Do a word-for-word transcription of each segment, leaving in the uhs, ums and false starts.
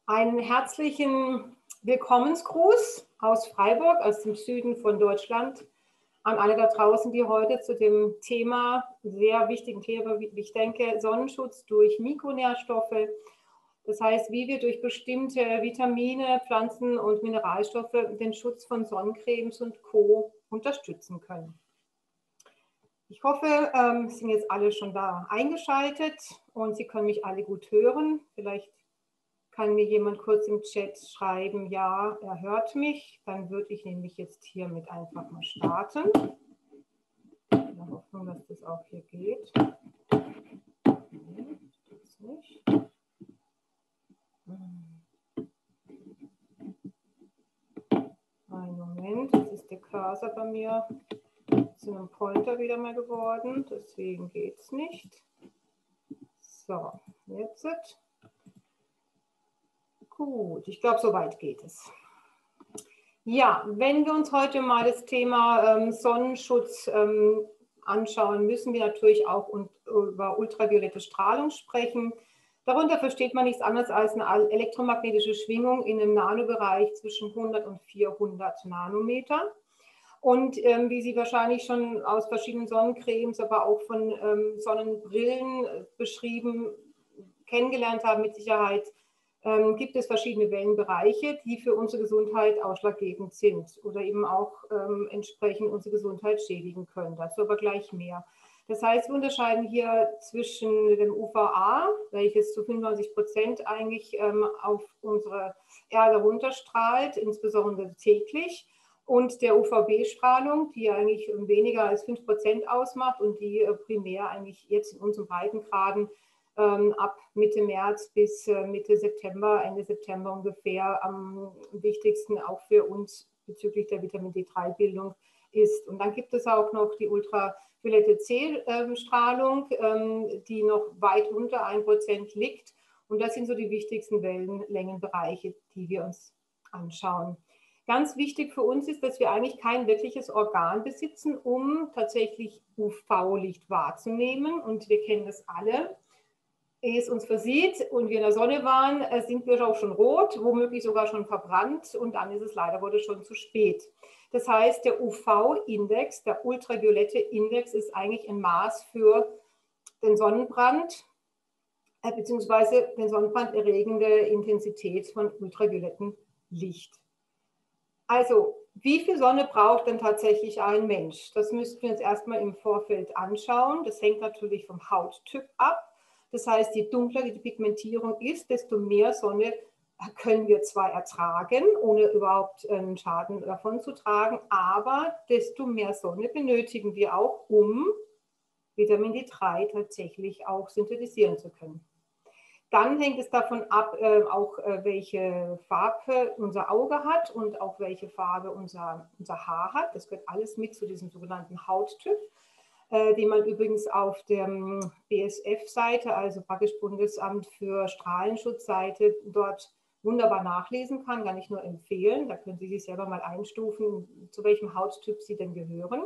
Einen herzlichen Willkommensgruß aus Freiburg, aus dem Süden von Deutschland, an alle da draußen, die heute zu dem Thema, sehr wichtigen Thema, wie ich denke, Sonnenschutz durch Mikronährstoffe, das heißt, wie wir durch bestimmte Vitamine, Pflanzen- und Mineralstoffe den Schutz von Sonnencremes und Co. unterstützen können. Ich hoffe, ähm, Sie sind jetzt alle schon da eingeschaltet und Sie können mich alle gut hören. Vielleicht kann mir jemand kurz im Chat schreiben, ja, er hört mich. Dann würde ich nämlich jetzt hiermit einfach mal starten. In der Hoffnung, dass das auch hier geht. Nee, das nicht. Einen Moment, jetzt ist der Cursor bei mir zu einem Pointer wieder mal geworden. Deswegen geht es nicht. So, jetzt. Gut, ich glaube, soweit geht es. Ja, wenn wir uns heute mal das Thema ähm, Sonnenschutz ähm, anschauen, müssen wir natürlich auch und, über ultraviolette Strahlung sprechen. Darunter versteht man nichts anderes als eine elektromagnetische Schwingung in einem Nanobereich zwischen hundert und vierhundert Nanometer. Und ähm, wie Sie wahrscheinlich schon aus verschiedenen Sonnencremes, aber auch von ähm, Sonnenbrillen äh, beschrieben, kennengelernt haben mit Sicherheit, ähm, gibt es verschiedene Wellenbereiche, die für unsere Gesundheit ausschlaggebend sind oder eben auch ähm, entsprechend unsere Gesundheit schädigen können. Dazu aber gleich mehr. Das heißt, wir unterscheiden hier zwischen dem U V A, welches zu fünfundneunzig Prozent eigentlich ähm, auf unsere Erde runterstrahlt, insbesondere täglich, und der U V B-Strahlung, die eigentlich weniger als fünf Prozent ausmacht und die äh, primär eigentlich jetzt in unseren Breitengraden ähm, ab Mitte März bis äh, Mitte September, Ende September ungefähr am wichtigsten auch für uns bezüglich der Vitamin D drei Bildung ist. Und dann gibt es auch noch die ultraviolette C-Strahlung, ähm, die noch weit unter ein Prozent liegt. Und das sind so die wichtigsten Wellenlängenbereiche, die wir uns anschauen. Ganz wichtig für uns ist, dass wir eigentlich kein wirkliches Organ besitzen, um tatsächlich U V-Licht wahrzunehmen. Und wir kennen das alle. Ehe es uns versieht und wir in der Sonne waren, sind wir auch schon rot, womöglich sogar schon verbrannt, und dann ist es leider Gottes schon zu spät. Das heißt, der U V-Index, der ultraviolette Index, ist eigentlich ein Maß für den Sonnenbrand äh, beziehungsweise den Sonnenbrand erregende Intensität von ultraviolettem Licht. Also, wie viel Sonne braucht denn tatsächlich ein Mensch? Das müssten wir uns erstmal im Vorfeld anschauen. Das hängt natürlich vom Hauttyp ab. Das heißt, je dunkler die Pigmentierung ist, desto mehr Sonne können wir zwar ertragen, ohne überhaupt einen Schaden davon zu tragen, aber desto mehr Sonne benötigen wir auch, um Vitamin D drei tatsächlich auch synthetisieren zu können. Dann hängt es davon ab, äh, auch äh, welche Farbe unser Auge hat und auch welche Farbe unser, unser Haar hat. Das gehört alles mit zu diesem sogenannten Hauttyp, äh, den man übrigens auf der B S F-Seite, also praktisch Bundesamt für Strahlenschutzseite, dort wunderbar nachlesen kann, kann ich nur empfehlen. Da können Sie sich selber mal einstufen, zu welchem Hauttyp Sie denn gehören.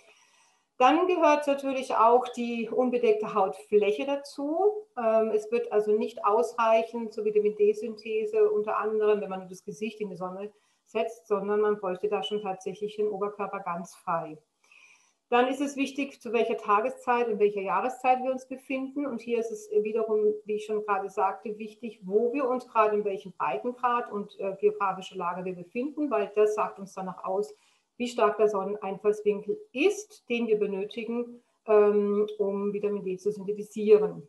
Dann gehört natürlich auch die unbedeckte Hautfläche dazu. Es wird also nicht ausreichen zur Vitamin D-Synthese, unter anderem, wenn man das Gesicht in die Sonne setzt, sondern man bräuchte da schon tatsächlich den Oberkörper ganz frei. Dann ist es wichtig, zu welcher Tageszeit und welcher Jahreszeit wir uns befinden. Und hier ist es wiederum, wie ich schon gerade sagte, wichtig, wo wir uns gerade in welchem Breitengrad und äh, geografische Lage wir befinden, weil das sagt uns danach aus, wie stark der Sonneneinfallswinkel ist, den wir benötigen, ähm, um Vitamin D zu synthetisieren.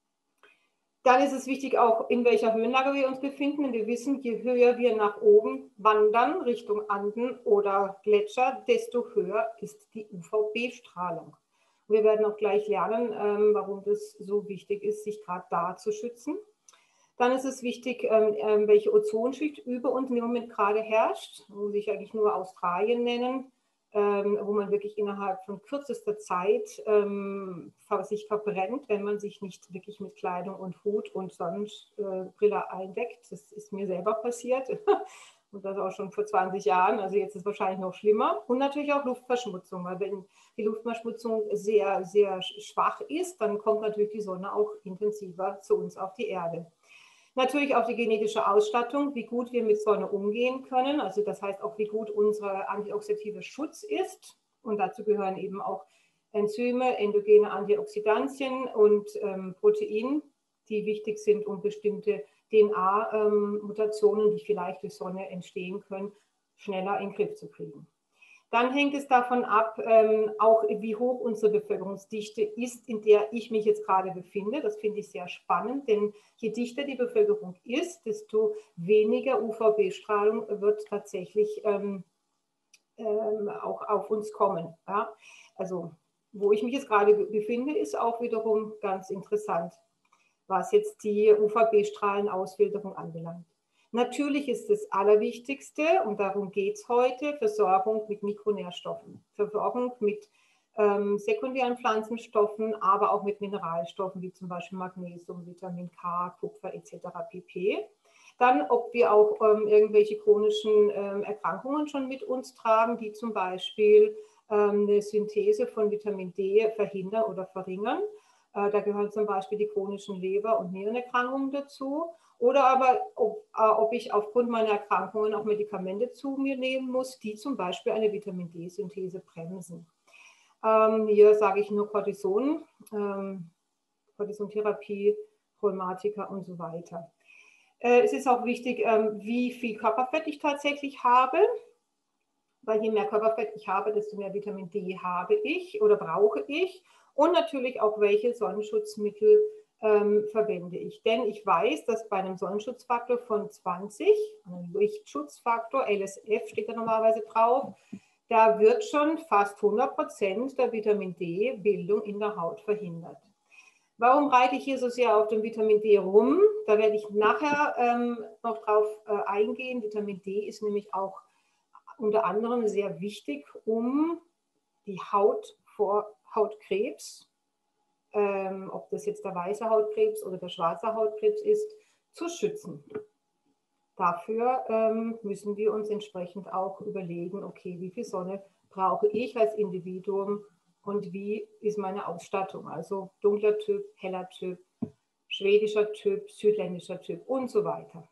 Dann ist es wichtig auch, in welcher Höhenlage wir uns befinden. Und wir wissen, je höher wir nach oben wandern, Richtung Anden oder Gletscher, desto höher ist die U V B-Strahlung. Wir werden auch gleich lernen, ähm, warum das so wichtig ist, sich gerade da zu schützen. Dann ist es wichtig, ähm, welche Ozonschicht über uns im Moment gerade herrscht, muss ich eigentlich nur Australien nennen, ähm, wo man wirklich innerhalb von kürzester Zeit ähm, sich verbrennt, wenn man sich nicht wirklich mit Kleidung und Hut und Sonnenbrille eindeckt. Das ist mir selber passiert und das auch schon vor zwanzig Jahren, also jetzt ist es wahrscheinlich noch schlimmer. Und natürlich auch Luftverschmutzung, weil wenn die Luftverschmutzung sehr, sehr schwach ist, dann kommt natürlich die Sonne auch intensiver zu uns auf die Erde. Natürlich auch die genetische Ausstattung, wie gut wir mit Sonne umgehen können. Also das heißt auch, wie gut unser antioxidative Schutz ist. Und dazu gehören eben auch Enzyme, endogene Antioxidantien und ähm, Protein, die wichtig sind, um bestimmte D N A-Mutationen, ähm, die vielleicht durch Sonne entstehen können, schneller in den Griff zu kriegen. Dann hängt es davon ab, ähm, auch wie hoch unsere Bevölkerungsdichte ist, in der ich mich jetzt gerade befinde. Das finde ich sehr spannend, denn je dichter die Bevölkerung ist, desto weniger U V B-Strahlung wird tatsächlich ähm, ähm, auch auf uns kommen. Ja? Also wo ich mich jetzt gerade befinde, ist auch wiederum ganz interessant, was jetzt die U V B-Strahlenausfilterung anbelangt. Natürlich ist das Allerwichtigste, und darum geht es heute, Versorgung mit Mikronährstoffen, Versorgung mit ähm, sekundären Pflanzenstoffen, aber auch mit Mineralstoffen, wie zum Beispiel Magnesium, Vitamin K, Kupfer et cetera pp. Dann, ob wir auch ähm, irgendwelche chronischen ähm, Erkrankungen schon mit uns tragen, die zum Beispiel ähm, eine Synthese von Vitamin D verhindern oder verringern. Äh, da gehören zum Beispiel die chronischen Leber- und Nierenerkrankungen dazu. Oder aber, ob, äh, ob ich aufgrund meiner Erkrankungen auch Medikamente zu mir nehmen muss, die zum Beispiel eine Vitamin D-Synthese bremsen. Ähm, hier sage ich nur Cortison, ähm, Cortisontherapie, Rheumatika und so weiter. Äh, es ist auch wichtig, ähm, wie viel Körperfett ich tatsächlich habe, weil je mehr Körperfett ich habe, desto mehr Vitamin D habe ich oder brauche ich. Und natürlich auch, welche Sonnenschutzmittel ähm, verwende ich. Denn ich weiß, dass bei einem Sonnenschutzfaktor von zwanzig, einem Lichtschutzfaktor, L S F steht da normalerweise drauf, da wird schon fast hundert Prozent der Vitamin D-Bildung in der Haut verhindert. Warum reite ich hier so sehr auf dem Vitamin D rum? Da werde ich nachher ähm, noch drauf äh, eingehen. Vitamin D ist nämlich auch unter anderem sehr wichtig, um die Haut vor Hautkrebs, ähm, ob das jetzt der weiße Hautkrebs oder der schwarze Hautkrebs ist, zu schützen. Dafür ähm, müssen wir uns entsprechend auch überlegen, okay, wie viel Sonne brauche ich als Individuum und wie ist meine Ausstattung, also dunkler Typ, heller Typ, schwedischer Typ, südländischer Typ und so weiter.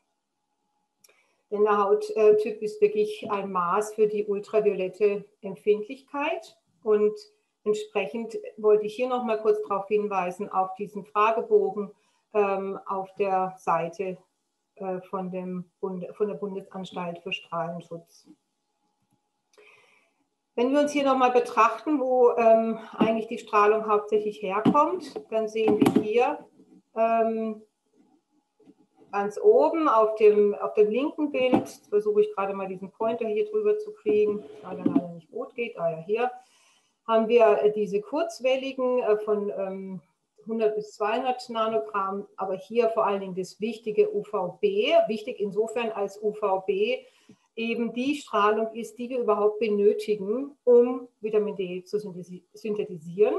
Denn der Hauttyp ist wirklich ein Maß für die ultraviolette Empfindlichkeit. Und entsprechend wollte ich hier noch mal kurz darauf hinweisen, auf diesen Fragebogen ähm, auf der Seite äh, von, dem Bund, von der Bundesanstalt für Strahlenschutz. Wenn wir uns hier noch mal betrachten, wo ähm, eigentlich die Strahlung hauptsächlich herkommt, dann sehen wir hier ähm, ganz oben auf dem, auf dem linken Bild, jetzt versuche ich gerade mal diesen Pointer hier drüber zu kriegen, weil er leider nicht gut geht, ah ja, hier haben wir diese kurzwelligen von ähm, hundert bis zweihundert Nanogramm, aber hier vor allen Dingen das wichtige U V B, wichtig insofern als U V B eben die Strahlung ist, die wir überhaupt benötigen, um Vitamin D zu synthetisieren.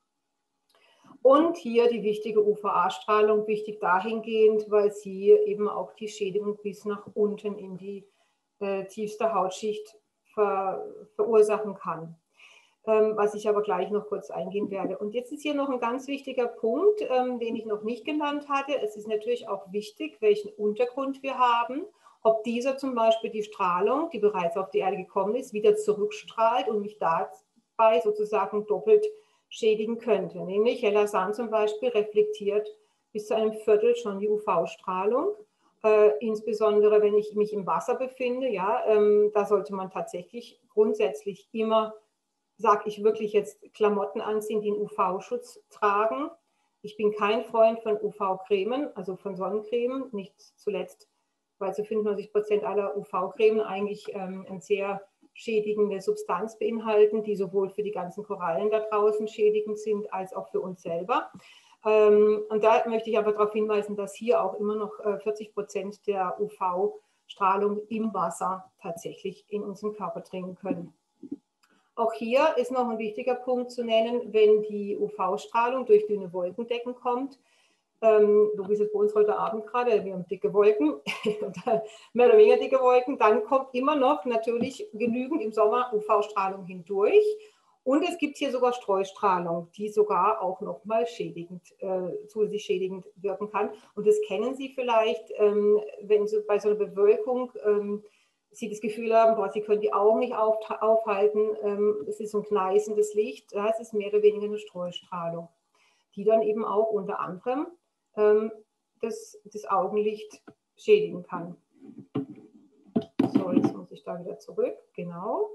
Und hier die wichtige U V A-Strahlung, wichtig dahingehend, weil sie eben auch die Schädigung bis nach unten in die äh, tiefste Hautschicht ver, verursachen kann. Ähm, was ich aber gleich noch kurz eingehen werde. Und jetzt ist hier noch ein ganz wichtiger Punkt, ähm, den ich noch nicht genannt hatte. Es ist natürlich auch wichtig, welchen Untergrund wir haben, ob dieser zum Beispiel die Strahlung, die bereits auf die Erde gekommen ist, wieder zurückstrahlt und mich dabei sozusagen doppelt schädigen könnte. Nämlich heller Sand zum Beispiel reflektiert bis zu einem Viertel schon die U V-Strahlung. Äh, insbesondere wenn ich mich im Wasser befinde, ja, ähm, da sollte man tatsächlich grundsätzlich immer, sage ich wirklich jetzt, Klamotten anziehen, die einen U V-Schutz tragen. Ich bin kein Freund von U V-Cremen, also von Sonnencremen, nicht zuletzt, weil zu fünfundneunzig Prozent aller U V-Cremen eigentlich ähm, ein sehr schädigende Substanz beinhalten, die sowohl für die ganzen Korallen da draußen schädigend sind, als auch für uns selber. Ähm, und da möchte ich aber darauf hinweisen, dass hier auch immer noch äh, vierzig Prozent der U V-Strahlung im Wasser tatsächlich in unseren Körper dringen können. Auch hier ist noch ein wichtiger Punkt zu nennen, wenn die U V-Strahlung durch dünne Wolkendecken kommt. Ähm, so wie es bei uns heute Abend gerade, wir haben dicke Wolken, mehr oder weniger dicke Wolken, dann kommt immer noch natürlich genügend im Sommer U V-Strahlung hindurch. Und es gibt hier sogar Streustrahlung, die sogar auch nochmal schädigend, äh, zusätzlich schädigend wirken kann. Und das kennen Sie vielleicht, ähm, wenn Sie bei so einer Bewölkung ähm, Sie das Gefühl haben, boah, Sie können die Augen nicht auf, aufhalten, ähm, es ist so ein kneißendes Licht, das ist mehr oder weniger eine Streustrahlung, die dann eben auch unter anderem ähm, das, das Augenlicht schädigen kann. So, jetzt muss ich da wieder zurück, genau.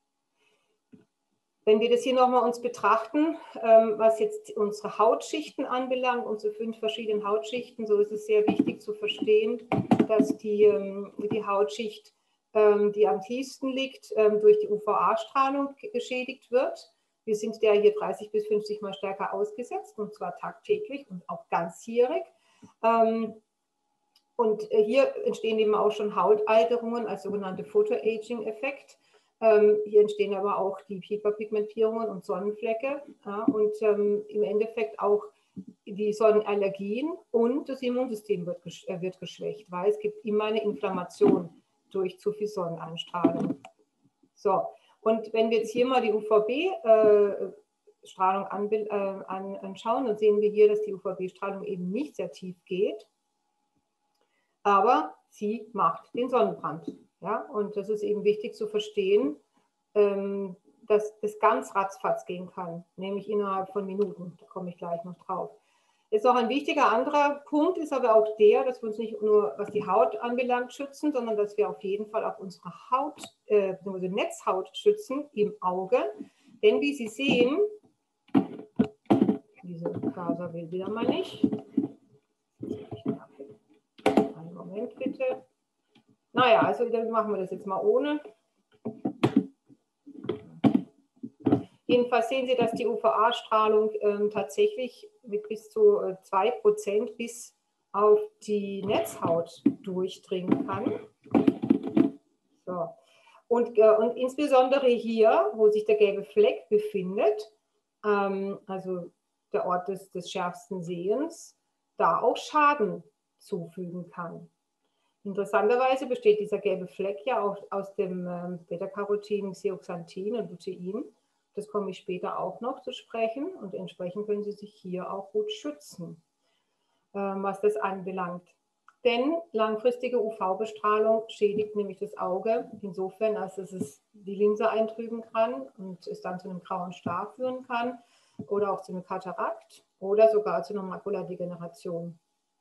Wenn wir das hier nochmal uns betrachten, ähm, was jetzt unsere Hautschichten anbelangt, unsere fünf verschiedenen Hautschichten, so ist es sehr wichtig zu verstehen, dass die, ähm, die Hautschicht, ähm, die am tiefsten liegt, ähm, durch die U V A-Strahlung geschädigt wird. Wir sind der hier dreißig bis fünfzig Mal stärker ausgesetzt, und zwar tagtäglich und auch ganzjährig. Ähm, und hier entstehen eben auch schon Hautalterungen als sogenannte Photoaging-Effekt. Ähm, hier entstehen aber auch die Hyperpigmentierungen und Sonnenflecke, ja, und ähm, im Endeffekt auch die Sonnenallergien, und das Immunsystem wird, äh, wird geschwächt, weil es gibt immer eine Inflammation durch zu viel Sonneneinstrahlung. So, und wenn wir jetzt hier mal die U V B-Strahlung äh, äh, anschauen, dann sehen wir hier, dass die U V B-Strahlung eben nicht sehr tief geht, aber sie macht den Sonnenbrand. Ja? Und das ist eben wichtig zu verstehen, ähm, dass das ganz ratzfatz gehen kann, nämlich innerhalb von Minuten. Da komme ich gleich noch drauf. Jetzt noch ein wichtiger anderer Punkt ist aber auch der, dass wir uns nicht nur, was die Haut anbelangt, schützen, sondern dass wir auf jeden Fall auch unsere Haut, äh, unsere Netzhaut schützen im Auge. Denn wie Sie sehen, diese Cursor will wieder mal nicht. Einen Moment bitte. Naja, also dann machen wir das jetzt mal ohne. Jedenfalls sehen Sie, dass die U V A-Strahlung ähm, tatsächlich mit bis zu äh, zwei Prozent bis auf die Netzhaut durchdringen kann. So. Und, äh, und insbesondere hier, wo sich der gelbe Fleck befindet, ähm, also der Ort des, des schärfsten Sehens, da auch Schaden zufügen kann. Interessanterweise besteht dieser gelbe Fleck ja auch aus dem ähm, Beta-Carotin, Zeaxanthin und Lutein. Das komme ich später auch noch zu sprechen, und entsprechend können Sie sich hier auch gut schützen, ähm, was das anbelangt. Denn langfristige U V-Bestrahlung schädigt nämlich das Auge insofern, als es die Linse eintrüben kann und es dann zu einem grauen Star führen kann oder auch zu einem Katarakt oder sogar zu einer Makuladegeneration.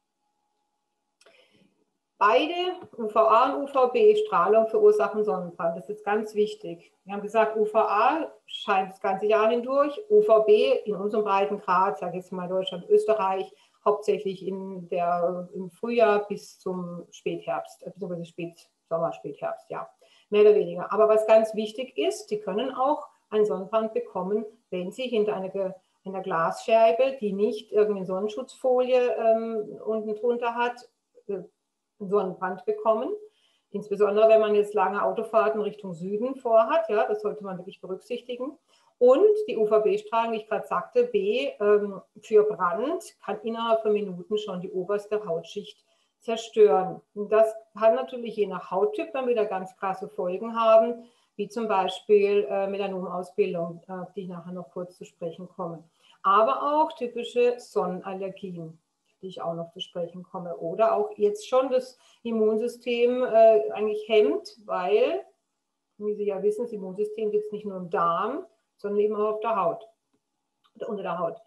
Beide U V A und U V B-Strahlung verursachen Sonnenbrand. Das ist ganz wichtig. Wir haben gesagt, U V A scheint das ganze Jahr hindurch, U V B in unserem Breitengrad, sage ich jetzt mal Deutschland, Österreich, hauptsächlich in der, im Frühjahr bis zum Spätherbst, beziehungsweise Spätsommer, Spätherbst, ja, mehr oder weniger. Aber was ganz wichtig ist, die können auch einen Sonnenbrand bekommen, wenn sie hinter einer, einer Glasscheibe, die nicht irgendeine Sonnenschutzfolie ähm, unten drunter hat, Sonnenbrand bekommen. Insbesondere, wenn man jetzt lange Autofahrten Richtung Süden vorhat, ja, das sollte man wirklich berücksichtigen. Und die U V B-Strahlung, wie ich gerade sagte, B, ähm, für Brand, kann innerhalb von Minuten schon die oberste Hautschicht zerstören. Und das kann natürlich je nach Hauttyp dann wieder ganz krasse Folgen haben, wie zum Beispiel äh, Melanomausbildung, äh, auf die ich nachher noch kurz zu sprechen komme. Aber auch typische Sonnenallergien, die ich auch noch zu sprechen komme. Oder auch jetzt schon das Immunsystem äh, eigentlich hemmt, weil, wie Sie ja wissen, das Immunsystem sitzt nicht nur im Darm, sondern eben auch auf der Haut, unter der Haut.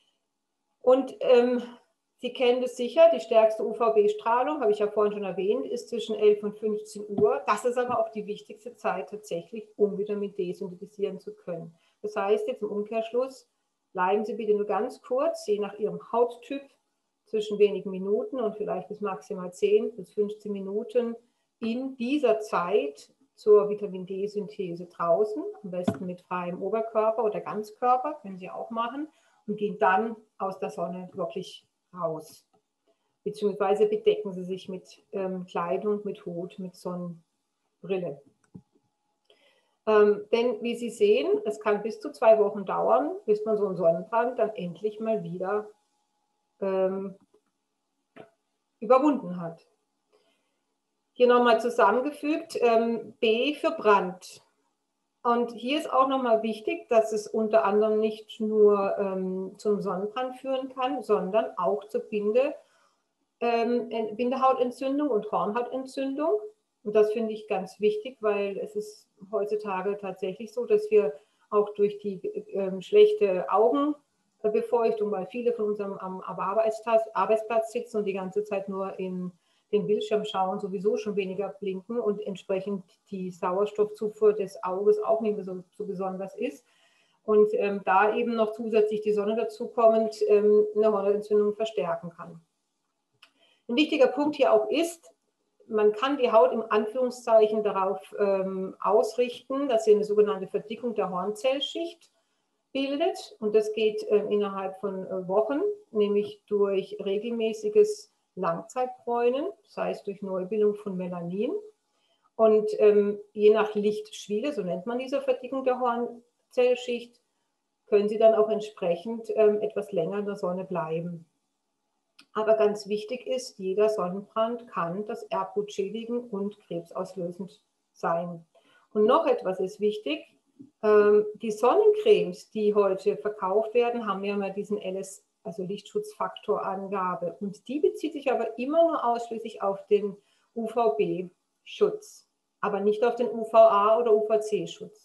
Und ähm, Sie kennen das sicher, die stärkste U V B-Strahlung, habe ich ja vorhin schon erwähnt, ist zwischen elf und fünfzehn Uhr. Das ist aber auch die wichtigste Zeit tatsächlich, um Vitamin D synthetisieren zu können. Das heißt jetzt im Umkehrschluss, bleiben Sie bitte nur ganz kurz, je nach Ihrem Hauttyp, zwischen wenigen Minuten und vielleicht bis maximal zehn bis fünfzehn Minuten in dieser Zeit zur Vitamin D-Synthese draußen, am besten mit freiem Oberkörper oder Ganzkörper, können Sie auch machen, und gehen dann aus der Sonne wirklich raus. Beziehungsweise bedecken Sie sich mit ähm, Kleidung, mit Hut, mit Sonnenbrille. Ähm, denn wie Sie sehen, es kann bis zu zwei Wochen dauern, bis man so einen Sonnenbrand dann endlich mal wieder ähm, überwunden hat. Hier nochmal zusammengefügt, ähm, B für Brand. Und hier ist auch nochmal wichtig, dass es unter anderem nicht nur ähm, zum Sonnenbrand führen kann, sondern auch zur Binde, ähm, Bindehautentzündung und Hornhautentzündung. Und das finde ich ganz wichtig, weil es ist heutzutage tatsächlich so, dass wir auch durch die ähm, schlechte Augenbefeuchtung, weil viele von uns am, am Arbeitsplatz sitzen und die ganze Zeit nur in den Bildschirm schauen, sowieso schon weniger blinken und entsprechend die Sauerstoffzufuhr des Auges auch nicht mehr so, so besonders ist. Und ähm, da eben noch zusätzlich die Sonne dazukommend ähm, eine Hornhautentzündung verstärken kann. Ein wichtiger Punkt hier auch ist, man kann die Haut im Anführungszeichen darauf ähm, ausrichten, dass sie eine sogenannte Verdickung der Hornzellschicht bildet. Und das geht äh, innerhalb von äh, Wochen, nämlich durch regelmäßiges Langzeitbräunen, das heißt durch Neubildung von Melanin. Und ähm, je nach Lichtschwere, so nennt man diese Verdickung der Hornzellschicht, können sie dann auch entsprechend ähm, etwas länger in der Sonne bleiben. Aber ganz wichtig ist, jeder Sonnenbrand kann das Erbgut schädigen und krebsauslösend sein. Und noch etwas ist wichtig, ähm, die Sonnencremes, die heute verkauft werden, haben ja immer diesen L S, also Lichtschutzfaktorangabe. Und die bezieht sich aber immer nur ausschließlich auf den U V B-Schutz, aber nicht auf den U V A- oder U V C-Schutz.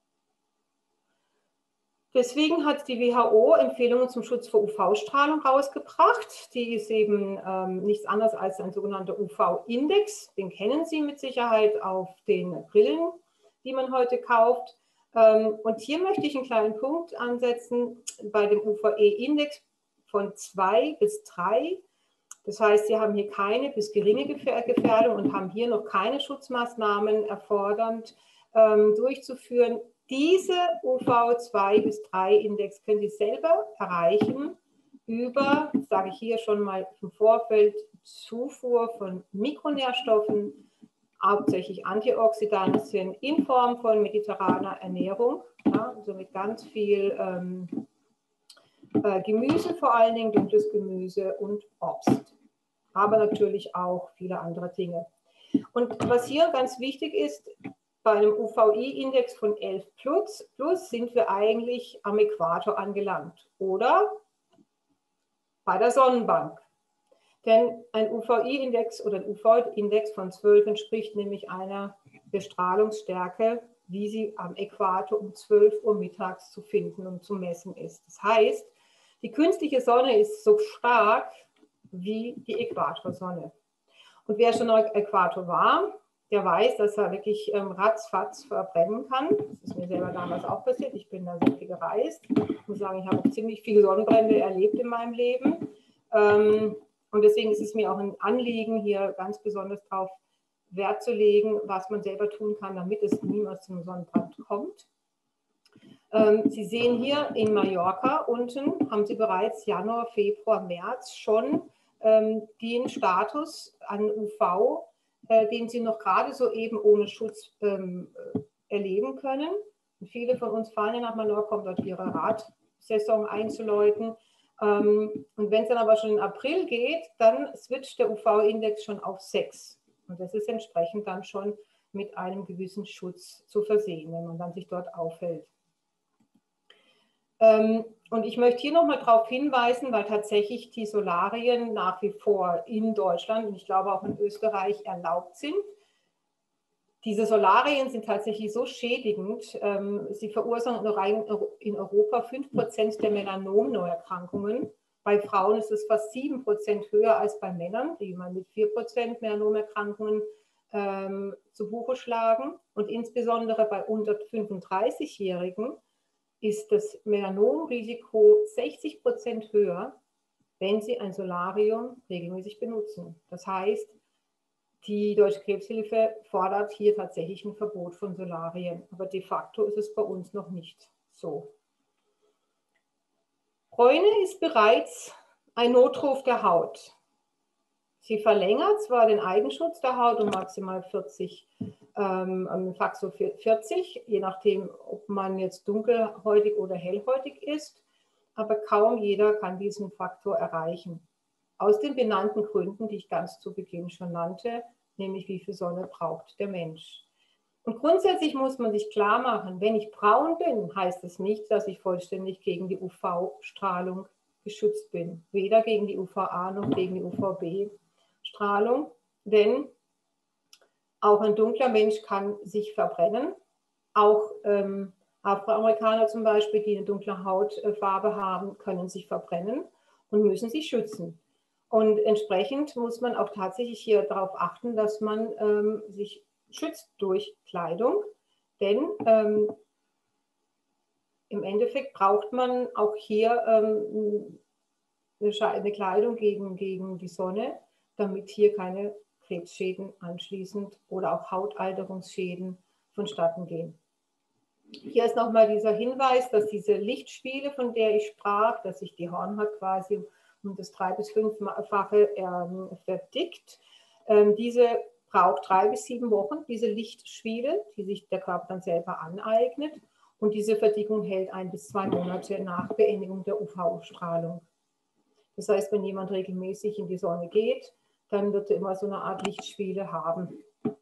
Deswegen hat die W H O Empfehlungen zum Schutz vor U V-Strahlung rausgebracht. Die ist eben ähm, nichts anderes als ein sogenannter U V-Index. Den kennen Sie mit Sicherheit auf den Brillen, die man heute kauft. Ähm, und hier möchte ich einen kleinen Punkt ansetzen bei dem U V E-Index von zwei bis drei. Das heißt, Sie haben hier keine bis geringe Gefährdung und haben hier noch keine Schutzmaßnahmen erfordernd ähm, durchzuführen. Diese U V zwei bis drei Index können Sie selber erreichen über, sage ich hier schon mal im Vorfeld, Zufuhr von Mikronährstoffen, hauptsächlich Antioxidantien in Form von mediterraner Ernährung, ja, also mit ganz viel ähm, äh, Gemüse, vor allen Dingen dunkles Gemüse und Obst, aber natürlich auch viele andere Dinge. Und was hier ganz wichtig ist, bei einem U V I-Index von elf plus, plus sind wir eigentlich am Äquator angelangt oder bei der Sonnenbank. Denn ein U V I-Index oder ein U V-Index von zwölf entspricht nämlich einer Bestrahlungsstärke, wie sie am Äquator um zwölf Uhr mittags zu finden und zu messen ist. Das heißt, die künstliche Sonne ist so stark wie die Äquatorsonne. Und wer schon am Äquator war, der weiß, dass er wirklich ähm, ratzfatz verbrennen kann. Das ist mir selber damals auch passiert. Ich bin da sehr viel gereist. Ich muss sagen, ich habe auch ziemlich viele Sonnenbrände erlebt in meinem Leben. Ähm, und deswegen ist es mir auch ein Anliegen, hier ganz besonders darauf Wert zu legen, was man selber tun kann, damit es niemals zum Sonnenbrand kommt. Ähm, Sie sehen hier in Mallorca unten, haben Sie bereits Januar, Februar, März schon ähm, den Status an U V, äh, den Sie noch gerade so eben ohne Schutz ähm, erleben können. Und viele von uns fahren ja nach Mallorca, um dort ihre Radsaison einzuläuten. Ähm, und wenn es dann aber schon in April geht, dann switcht der U V-Index schon auf sechs. Und das ist entsprechend dann schon mit einem gewissen Schutz zu versehen, wenn man dann sich dort aufhält. Ähm, und ich möchte hier nochmal darauf hinweisen, weil tatsächlich die Solarien nach wie vor in Deutschland und ich glaube auch in Österreich erlaubt sind. Diese Solarien sind tatsächlich so schädigend, ähm, sie verursachen in Europa fünf Prozent der Melanom-Neuerkrankungen. Bei Frauen ist es fast sieben Prozent höher als bei Männern, die mal mit vier Prozent Melanomerkrankungen ähm, zu Buche schlagen. Und insbesondere bei unter fünfunddreißig-Jährigen ist das Melanomrisiko sechzig Prozent höher, wenn sie ein Solarium regelmäßig benutzen. Das heißt, die Deutsche Krebshilfe fordert hier tatsächlich ein Verbot von Solarien, aber de facto ist es bei uns noch nicht so. Bräune ist bereits ein Notruf der Haut. Sie verlängert zwar den Eigenschutz der Haut um maximal vierzig, ähm, Faktor vierzig, je nachdem, ob man jetzt dunkelhäutig oder hellhäutig ist, aber kaum jeder kann diesen Faktor erreichen. Aus den benannten Gründen, die ich ganz zu Beginn schon nannte, nämlich wie viel Sonne braucht der Mensch. Und grundsätzlich muss man sich klar machen, wenn ich braun bin, heißt das nicht, dass ich vollständig gegen die U V-Strahlung geschützt bin. Weder gegen die U V A noch gegen die U V B-Strahlung. Denn auch ein dunkler Mensch kann sich verbrennen. Auch ähm, Afroamerikaner zum Beispiel, die eine dunkle Hautfarbe haben, können sich verbrennen und müssen sich schützen. Und entsprechend muss man auch tatsächlich hier darauf achten, dass man ähm, sich schützt durch Kleidung, denn ähm, im Endeffekt braucht man auch hier ähm, eine, eine Kleidung gegen, gegen die Sonne, damit hier keine Krebsschäden anschließend oder auch Hautalterungsschäden vonstatten gehen. Hier ist nochmal dieser Hinweis, dass diese Lichtspiele, von der ich sprach, dass sich die Hornhaut quasi um das drei- bis fünffache ähm, verdickt. Ähm, diese braucht drei bis sieben Wochen, diese Lichtspiele, die sich der Körper dann selber aneignet. Und diese Verdickung hält ein bis zwei Monate nach Beendigung der U V-Strahlung. Das heißt, wenn jemand regelmäßig in die Sonne geht, dann wird er immer so eine Art Lichtspiele haben.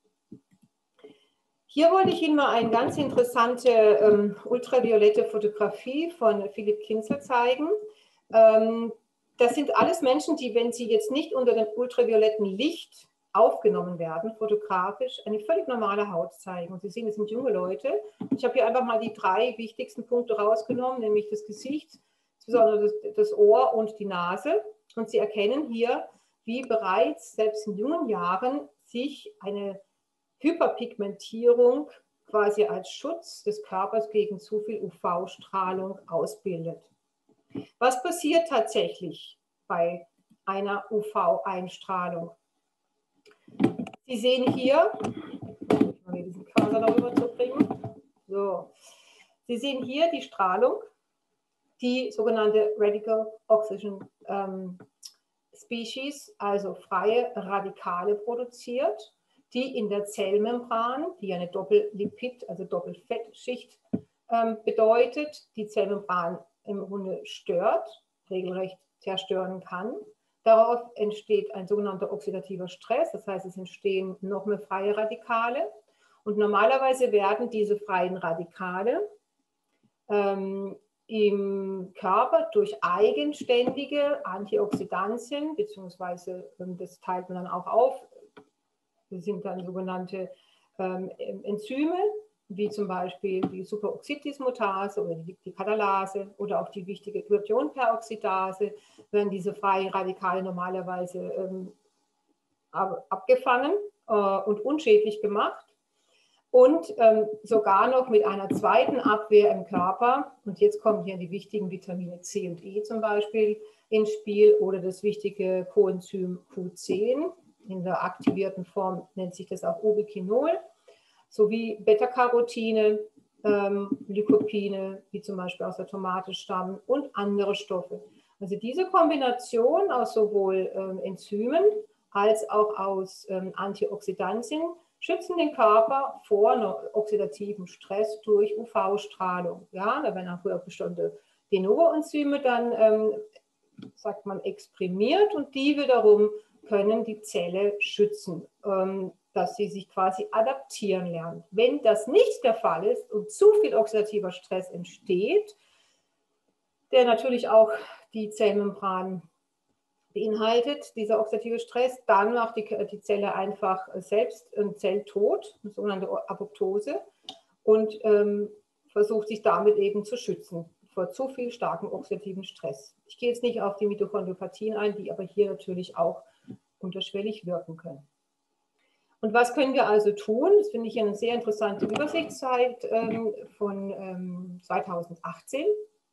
Hier wollte ich Ihnen mal eine ganz interessante ähm, ultraviolette Fotografie von Philipp Kinzel zeigen. Ähm, das sind alles Menschen, die, wenn sie jetzt nicht unter dem ultravioletten Licht aufgenommen werden, fotografisch, eine völlig normale Haut zeigen. Und Sie sehen, es sind junge Leute. Ich habe hier einfach mal die drei wichtigsten Punkte rausgenommen, nämlich das Gesicht, insbesondere das, das Ohr und die Nase. Und Sie erkennen hier, wie bereits selbst in jungen Jahren sich eine Hyperpigmentierung quasi als Schutz des Körpers gegen zu viel U V-Strahlung ausbildet. Was passiert tatsächlich bei einer U V-Einstrahlung? Sie sehen hier, ich mal diesen Cursor darüber zu bringen. So. Sie sehen hier die Strahlung, die sogenannte Radical Oxygen ähm, Species, also freie Radikale produziert, die in der Zellmembran, die eine Doppellipid, also Doppelfettschicht ähm, bedeutet, die Zellmembran im Grunde stört, regelrecht zerstören kann. Darauf entsteht ein sogenannter oxidativer Stress, das heißt, es entstehen noch mehr freie Radikale. Und normalerweise werden diese freien Radikale ähm, im Körper durch eigenständige Antioxidantien, beziehungsweise das teilt man dann auch auf, das sind dann sogenannte ähm, Enzyme, wie zum Beispiel die Superoxidismutase oder die, die Katalase oder auch die wichtige Glutathion-Peroxidase, werden diese freien Radikale normalerweise ähm, ab, abgefangen äh, und unschädlich gemacht. Und ähm, sogar noch mit einer zweiten Abwehr im Körper. Und jetzt kommen hier die wichtigen Vitamine C und E zum Beispiel ins Spiel oder das wichtige Coenzym Q zehn. In der aktivierten Form nennt sich das auch Ubiquinol, sowie Beta-Carotine, ähm, Lycopine, wie zum Beispiel aus der Tomate stammen und andere Stoffe. Also diese Kombination aus sowohl ähm, Enzymen als auch aus ähm, Antioxidantien schützen den Körper vor oxidativem Stress durch U V-Strahlung. Ja, da werden auch bestimmte De novo-Enzyme dann, ähm, sagt man, exprimiert und die wiederum können die Zelle schützen, ähm, dass sie sich quasi adaptieren lernt. Wenn das nicht der Fall ist und zu viel oxidativer Stress entsteht, der natürlich auch die Zellmembran beinhaltet, dieser oxidative Stress, dann macht die, die Zelle einfach selbst einen Zelltod, eine sogenannte Apoptose, und ähm, versucht sich damit eben zu schützen vor zu viel starkem oxidativen Stress. Ich gehe jetzt nicht auf die Mitochondriopathien ein, die aber hier natürlich auch unterschwellig wirken können. Und was können wir also tun? Das finde ich eine sehr interessante Übersichtszeit ähm, von ähm, zweitausendachtzehn.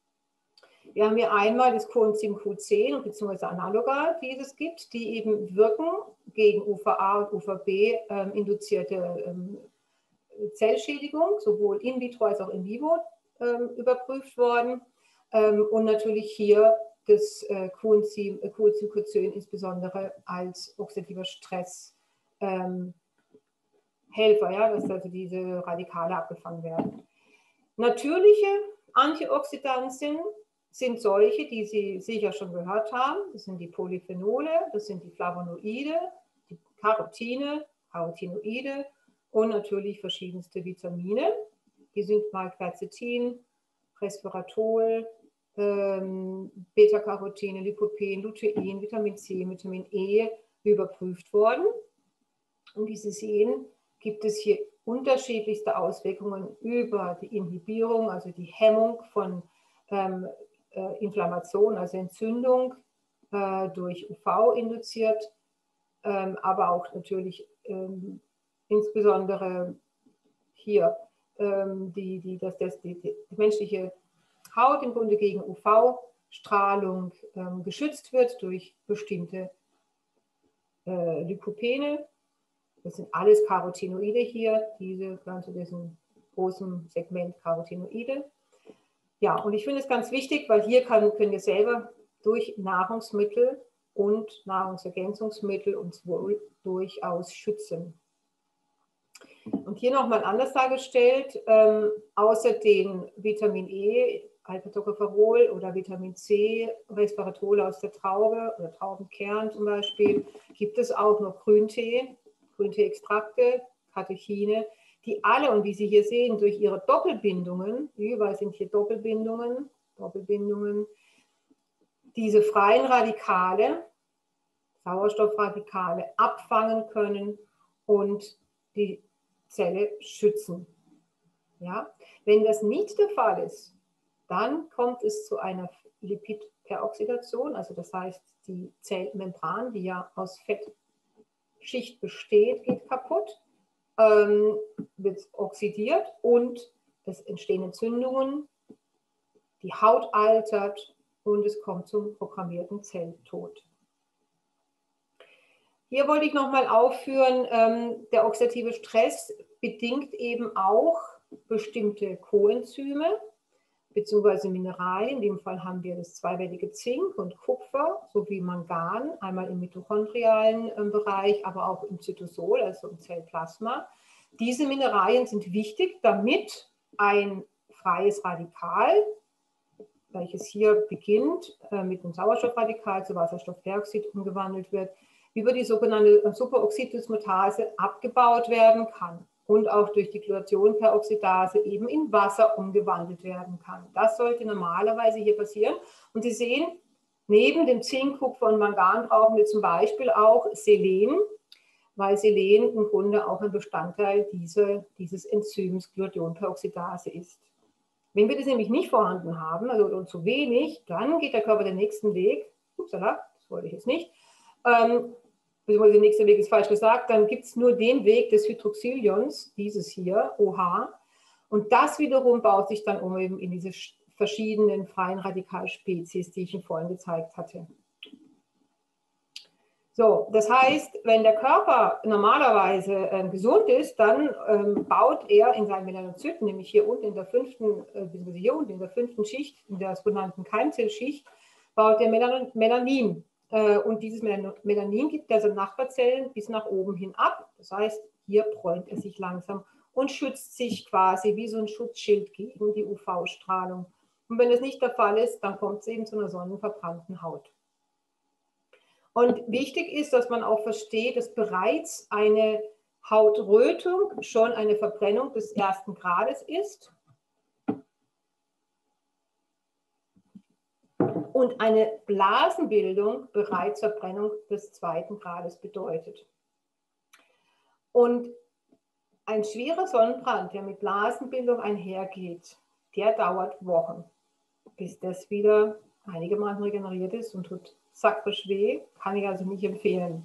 Wir haben hier einmal das Coenzym Q zehn bzw. Analoga, die es gibt, die eben wirken gegen U V A und U V B ähm, induzierte ähm, Zellschädigung, sowohl in vitro als auch in vivo ähm, überprüft worden. Ähm, und natürlich hier das äh, Coenzym äh, Q zehn insbesondere als oxidativer Stress ähm, Helfer, ja, dass also diese Radikale abgefangen werden. Natürliche Antioxidantien sind solche, die Sie sicher schon gehört haben. Das sind die Polyphenole, das sind die Flavonoide, die Carotine, Carotinoide und natürlich verschiedenste Vitamine. Die sind mal Quercetin, Resveratrol, ähm, Beta-Carotine, Lycopen, Lutein, Vitamin C, Vitamin E überprüft worden. Und wie Sie sehen, gibt es hier unterschiedlichste Auswirkungen über die Inhibierung, also die Hemmung von ähm, äh, Inflammation, also Entzündung äh, durch U V induziert, ähm, aber auch natürlich ähm, insbesondere hier ähm, die, die, das, das, die, die menschliche Haut im Grunde gegen U V-Strahlung ähm, geschützt wird durch bestimmte äh, Lycopene. Das sind alles Carotinoide hier, diese ganze diesem großen Segment Carotinoide. Ja, und ich finde es ganz wichtig, weil hier kann, können wir selber durch Nahrungsmittel und Nahrungsergänzungsmittel uns wohl durchaus schützen. Und hier nochmal anders dargestellt, ähm, außer den Vitamin E, Alpha-Tocopherol oder Vitamin C, Resveratrol aus der Traube oder Traubenkern zum Beispiel, gibt es auch noch Grüntee, Grünteeextrakte, Katechine, die alle, und wie Sie hier sehen, durch ihre Doppelbindungen, überall sind hier Doppelbindungen, Doppelbindungen, diese freien Radikale, Sauerstoffradikale abfangen können und die Zelle schützen. Ja? Wenn das nicht der Fall ist, dann kommt es zu einer Lipidperoxidation, also das heißt, die Zellmembran, die ja aus Fettschicht besteht, geht kaputt, ähm, wird oxidiert und es entstehen Entzündungen, die Haut altert und es kommt zum programmierten Zelltod. Hier wollte ich nochmal aufführen, ähm, der oxidative Stress bedingt eben auch bestimmte Coenzyme bzw. Mineralien. In dem Fall haben wir das zweiwertige Zink und Kupfer sowie Mangan, einmal im mitochondrialen äh, Bereich, aber auch im Zytosol, also im Zellplasma. Diese Mineralien sind wichtig, damit ein freies Radikal, welches hier beginnt, äh, mit einem Sauerstoffradikal zu Wasserstoffperoxid umgewandelt wird, über die sogenannte Superoxidismutase abgebaut werden kann und auch durch die Glutathion-Peroxidase eben in Wasser umgewandelt werden kann. Das sollte normalerweise hier passieren. Und Sie sehen, neben dem Zink, Kupfer und Mangan brauchen wir zum Beispiel auch Selen, weil Selen im Grunde auch ein Bestandteil dieser, dieses Enzyms Glutathion-Peroxidase ist. Wenn wir das nämlich nicht vorhanden haben, also zu wenig, dann geht der Körper den nächsten Weg. Upsala, das wollte ich jetzt nicht. Ähm, beziehungsweise der nächste Weg ist falsch gesagt, dann gibt es nur den Weg des Hydroxylions, dieses hier, O H. Und das wiederum baut sich dann um eben in diese verschiedenen freien Radikalspezies, die ich Ihnen vorhin gezeigt hatte. So, das heißt, wenn der Körper normalerweise äh, gesund ist, dann ähm, baut er in seinen Melanozyten, nämlich hier unten in der fünften, äh, hier unten in der fünften Schicht, in der sogenannten Keimzellschicht, baut er Melan Melanin. Äh, und dieses Melanin gibt er seinen Nachbarzellen bis nach oben hin ab. Das heißt, hier bräunt er sich langsam und schützt sich quasi wie so ein Schutzschild gegen die U V-Strahlung. Und wenn das nicht der Fall ist, dann kommt es eben zu einer sonnenverbrannten Haut. Und wichtig ist, dass man auch versteht, dass bereits eine Hautrötung schon eine Verbrennung des ersten Grades ist und eine Blasenbildung bereits Verbrennung des zweiten Grades bedeutet. Und ein schwerer Sonnenbrand, der mit Blasenbildung einhergeht, der dauert Wochen, bis das wieder einigermaßen regeneriert ist und tut sakrisch weh, kann ich also nicht empfehlen.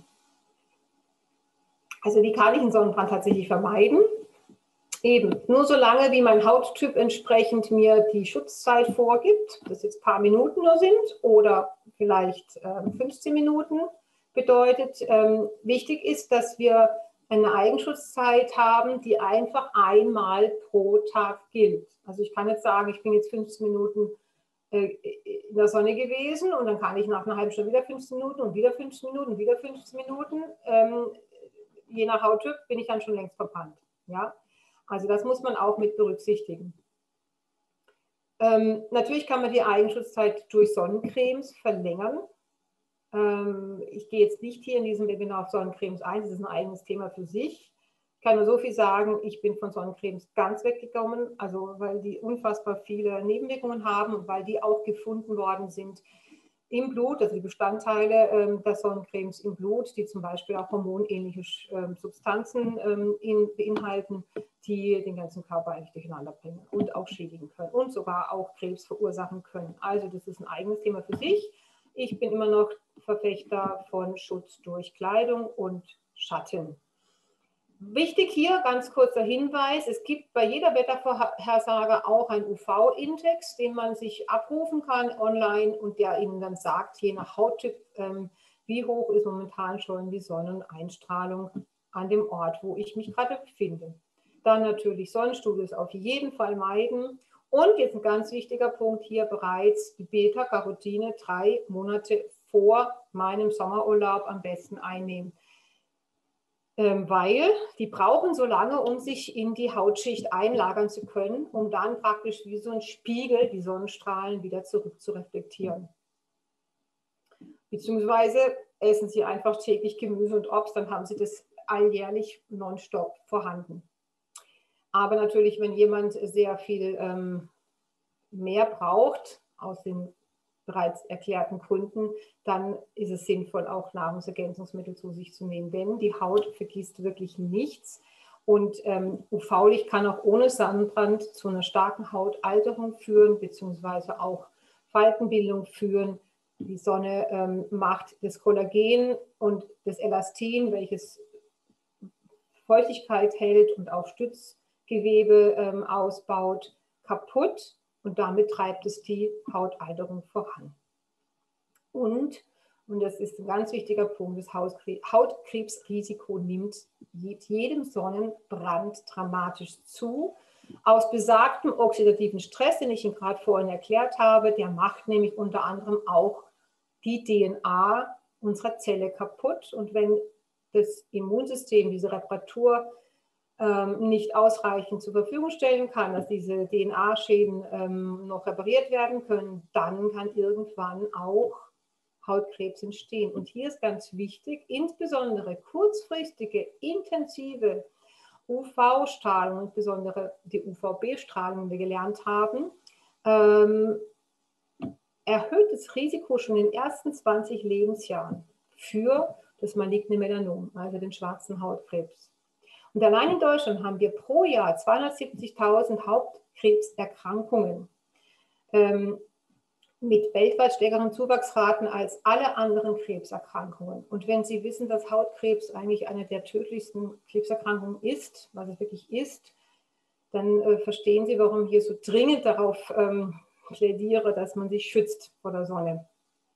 Also wie kann ich einen Sonnenbrand tatsächlich vermeiden? Eben, nur so lange, wie mein Hauttyp entsprechend mir die Schutzzeit vorgibt, das jetzt ein paar Minuten nur sind oder vielleicht äh, fünfzehn Minuten bedeutet. Ähm, wichtig ist, dass wir eine Eigenschutzzeit haben, die einfach einmal pro Tag gilt. Also ich kann jetzt sagen, ich bin jetzt fünfzehn Minuten in der Sonne gewesen und dann kann ich nach einer halben Stunde wieder fünfzehn Minuten und wieder fünfzehn Minuten und wieder fünfzehn Minuten. Ähm, je nach Hauttyp bin ich dann schon längst verbrannt. Ja? Also das muss man auch mit berücksichtigen. Ähm, natürlich kann man die Eigenschutzzeit durch Sonnencremes verlängern. Ähm, ich gehe jetzt nicht hier in diesem Webinar auf Sonnencremes ein, das ist ein eigenes Thema für sich. kann nur so viel sagen, ich bin von Sonnencremes ganz weggekommen, also weil die unfassbar viele Nebenwirkungen haben und weil die auch gefunden worden sind im Blut, also die Bestandteile ähm, der Sonnencremes im Blut, die zum Beispiel auch hormonähnliche ähm, Substanzen ähm, in, beinhalten, die den ganzen Körper eigentlich durcheinander bringen und auch schädigen können und sogar auch Krebs verursachen können. Also das ist ein eigenes Thema für sich. Ich bin immer noch Verfechter von Schutz durch Kleidung und Schatten. Wichtig hier, ganz kurzer Hinweis, es gibt bei jeder Wettervorhersage auch einen U V-Index, den man sich abrufen kann online und der Ihnen dann sagt, je nach Hauttyp, ähm, wie hoch ist momentan schon die Sonneneinstrahlung an dem Ort, wo ich mich gerade befinde. Dann natürlich Sonnenstudios auf jeden Fall meiden. Und jetzt ein ganz wichtiger Punkt hier bereits, die Beta-Carotine drei Monate vor meinem Sommerurlaub am besten einnehmen. Ähm, weil die brauchen so lange, um sich in die Hautschicht einlagern zu können, um dann praktisch wie so ein Spiegel die Sonnenstrahlen wieder zurück zu reflektieren. Beziehungsweise essen Sie einfach täglich Gemüse und Obst, dann haben Sie das alljährlich nonstop vorhanden. Aber natürlich, wenn jemand sehr viel ähm, mehr braucht, aus den bereits erklärten Gründen, dann ist es sinnvoll, auch Nahrungsergänzungsmittel zu sich zu nehmen, denn die Haut vergisst wirklich nichts und ähm, U V-Licht kann auch ohne Sonnenbrand zu einer starken Hautalterung führen, beziehungsweise auch Faltenbildung führen. Die Sonne ähm, macht das Kollagen und das Elastin, welches Feuchtigkeit hält und auch Stützgewebe ähm, ausbaut, kaputt. Und damit treibt es die Hautalterung voran. Und, und das ist ein ganz wichtiger Punkt, das Hautkrebsrisiko nimmt mit jedem Sonnenbrand dramatisch zu. Aus besagtem oxidativen Stress, den ich Ihnen gerade vorhin erklärt habe, der macht nämlich unter anderem auch die D N A unserer Zelle kaputt. Und wenn das Immunsystem diese Reparatur nicht ausreichend zur Verfügung stellen kann, dass diese D N A-Schäden ähm, noch repariert werden können, dann kann irgendwann auch Hautkrebs entstehen. Und hier ist ganz wichtig, insbesondere kurzfristige, intensive U V-Strahlung, insbesondere die U V B-Strahlung, die wir gelernt haben, ähm, erhöht das Risiko schon in den ersten zwanzig Lebensjahren für das maligne Melanom, also den schwarzen Hautkrebs. Und allein in Deutschland haben wir pro Jahr zweihundertsiebzigtausend Hautkrebserkrankungen ähm, mit weltweit stärkeren Zuwachsraten als alle anderen Krebserkrankungen. Und wenn Sie wissen, dass Hautkrebs eigentlich eine der tödlichsten Krebserkrankungen ist, was es wirklich ist, dann äh, verstehen Sie, warum ich hier so dringend darauf ähm, plädiere, dass man sich schützt vor der Sonne.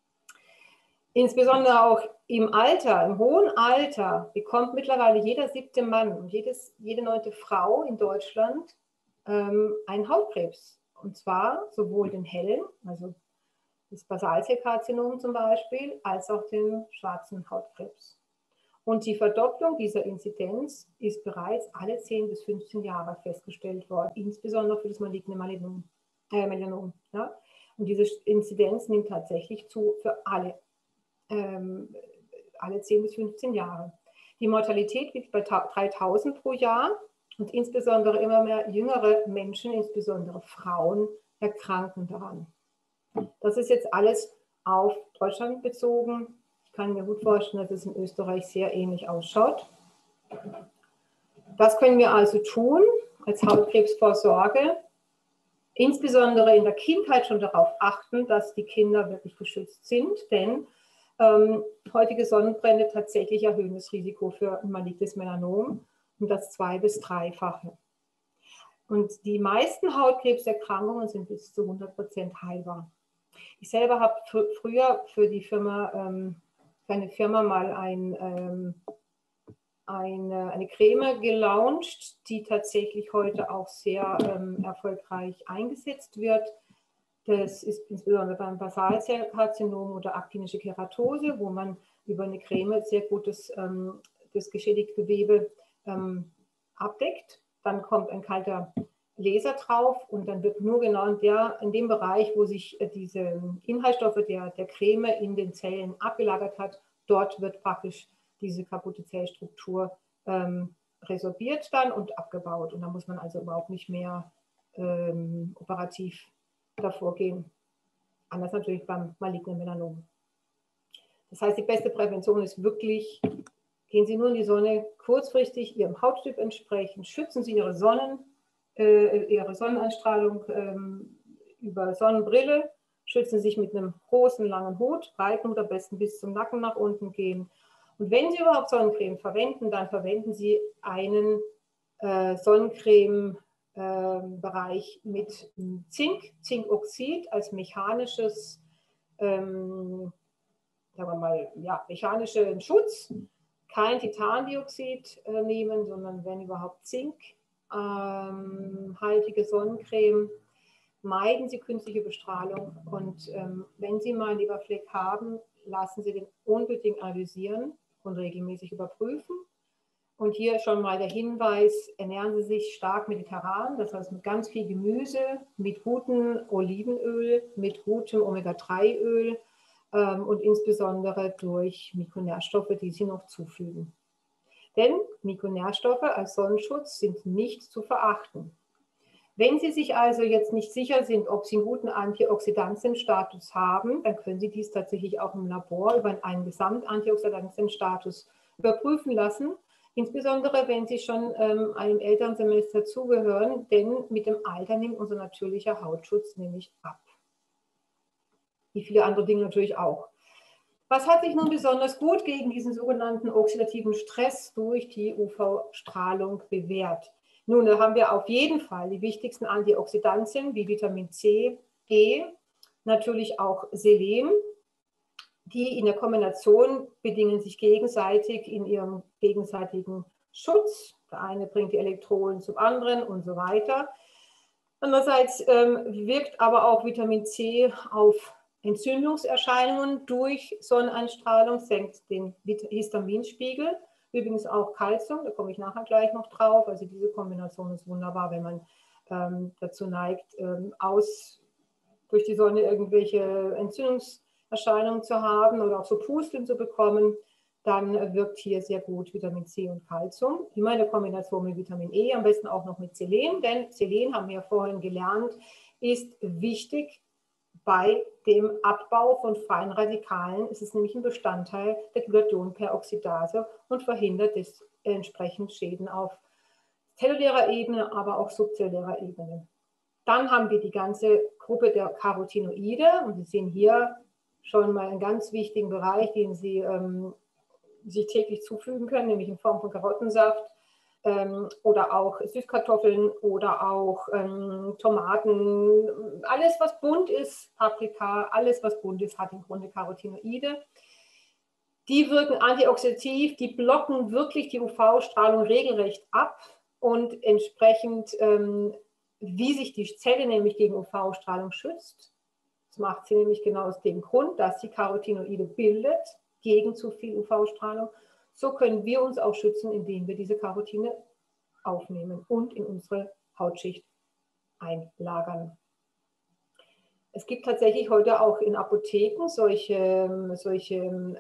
Insbesondere auch im Alter, im hohen Alter, bekommt mittlerweile jeder siebte Mann und jedes, jede neunte Frau in Deutschland ähm, einen Hautkrebs. Und zwar sowohl den hellen, also das Basalzellkarzinom zum Beispiel, als auch den schwarzen Hautkrebs. Und die Verdopplung dieser Inzidenz ist bereits alle zehn bis fünfzehn Jahre festgestellt worden, insbesondere für das maligne Melanom. Äh, Melanom ja? Und diese Inzidenz nimmt tatsächlich zu für alle. Ähm, alle zehn bis fünfzehn Jahre. Die Mortalität liegt bei dreitausend pro Jahr und insbesondere immer mehr jüngere Menschen, insbesondere Frauen, erkranken daran. Das ist jetzt alles auf Deutschland bezogen. Ich kann mir gut vorstellen, dass es in Österreich sehr ähnlich ausschaut. Was können wir also tun als Hautkrebsvorsorge? Insbesondere in der Kindheit schon darauf achten, dass die Kinder wirklich geschützt sind, denn Ähm, häufige Sonnenbrände tatsächlich erhöhen das Risiko für ein malignes Melanom um das zwei- bis dreifache. Und die meisten Hautkrebserkrankungen sind bis zu hundert Prozent heilbar. Ich selber habe fr früher für die Firma, ähm, für eine Firma mal ein, ähm, eine, eine Creme gelauncht, die tatsächlich heute auch sehr ähm, erfolgreich eingesetzt wird. Das ist insbesondere beim Basalzellkarzinom oder aktinische Keratose, wo man über eine Creme sehr gut das, ähm, das geschädigte Gewebe ähm, abdeckt. Dann kommt ein kalter Laser drauf und dann wird nur genau in, der, in dem Bereich, wo sich äh, diese Inhaltsstoffe der, der Creme in den Zellen abgelagert hat, dort wird praktisch diese kaputte Zellstruktur ähm, resorbiert dann und abgebaut. Und da muss man also überhaupt nicht mehr ähm, operativ davor gehen. Anders natürlich beim malignen Melanom. Das heißt, die beste Prävention ist wirklich, gehen Sie nur in die Sonne, kurzfristig Ihrem Hauttyp entsprechend, schützen Sie Ihre, Sonnen, äh, Ihre Sonneneinstrahlung ähm, über Sonnenbrille, schützen Sie sich mit einem großen, langen Hut, breiten Hut am besten bis zum Nacken nach unten gehen. Und wenn Sie überhaupt Sonnencreme verwenden, dann verwenden Sie einen äh, Sonnencreme-Bereich äh, mit Zink, Zinkoxid als mechanisches, ähm, sagen wir mal, ja, mechanischen Schutz. Kein Titandioxid äh, nehmen, sondern wenn überhaupt zinkhaltige ähm, Sonnencreme. Meiden Sie künstliche Bestrahlung und ähm, wenn Sie mal einen Leberfleck haben, lassen Sie den unbedingt analysieren und regelmäßig überprüfen. Und hier schon mal der Hinweis, ernähren Sie sich stark mediterran, das heißt mit ganz viel Gemüse, mit gutem Olivenöl, mit gutem Omega drei Öl ähm, und insbesondere durch Mikronährstoffe, die Sie noch zufügen. Denn Mikronährstoffe als Sonnenschutz sind nicht zu verachten. Wenn Sie sich also jetzt nicht sicher sind, ob Sie einen guten Antioxidantienstatus haben, dann können Sie dies tatsächlich auch im Labor über einen Gesamtantioxidantienstatus überprüfen lassen. Insbesondere, wenn Sie schon ähm, einem Elternsemester zugehören, denn mit dem Alter nimmt unser natürlicher Hautschutz nämlich ab. Wie viele andere Dinge natürlich auch. Was hat sich nun besonders gut gegen diesen sogenannten oxidativen Stress durch die U V-Strahlung bewährt? Nun, da haben wir auf jeden Fall die wichtigsten Antioxidantien wie Vitamin C, E, natürlich auch Selen. Die in der Kombination bedingen sich gegenseitig in ihrem gegenseitigen Schutz. Der eine bringt die Elektronen zum anderen und so weiter. Andererseits ähm, wirkt aber auch Vitamin C auf Entzündungserscheinungen durch Sonneneinstrahlung, senkt den Histaminspiegel. Übrigens auch Kalzium, da komme ich nachher gleich noch drauf. Also diese Kombination ist wunderbar, wenn man ähm, dazu neigt, ähm, aus, durch die Sonne irgendwelche Entzündungserscheinungen zu haben oder auch so Pusteln zu bekommen, dann wirkt hier sehr gut Vitamin C und Kalzium. Immer in der Kombination mit Vitamin E, am besten auch noch mit Selen, denn Selen, haben wir ja vorhin gelernt, ist wichtig bei dem Abbau von freien Radikalen. Es ist nämlich ein Bestandteil der Glutathion-Peroxidase und verhindert des, entsprechend Schäden auf zellulärer Ebene, aber auch subzellulärer Ebene. Dann haben wir die ganze Gruppe der Carotinoide und Sie sehen hier schon mal einen ganz wichtigen Bereich, den Sie ähm, sich täglich zufügen können, nämlich in Form von Karottensaft ähm, oder auch Süßkartoffeln oder auch ähm, Tomaten. Alles, was bunt ist, Paprika, alles, was bunt ist, hat im Grunde Carotinoide. Die wirken antioxidativ, die blocken wirklich die U V-Strahlung regelrecht ab und entsprechend, ähm, wie sich die Zelle nämlich gegen U V-Strahlung schützt. Das macht sie nämlich genau aus dem Grund, dass sie Carotinoide bildet gegen zu viel U V-Strahlung. So können wir uns auch schützen, indem wir diese Carotine aufnehmen und in unsere Hautschicht einlagern. Es gibt tatsächlich heute auch in Apotheken solche, solche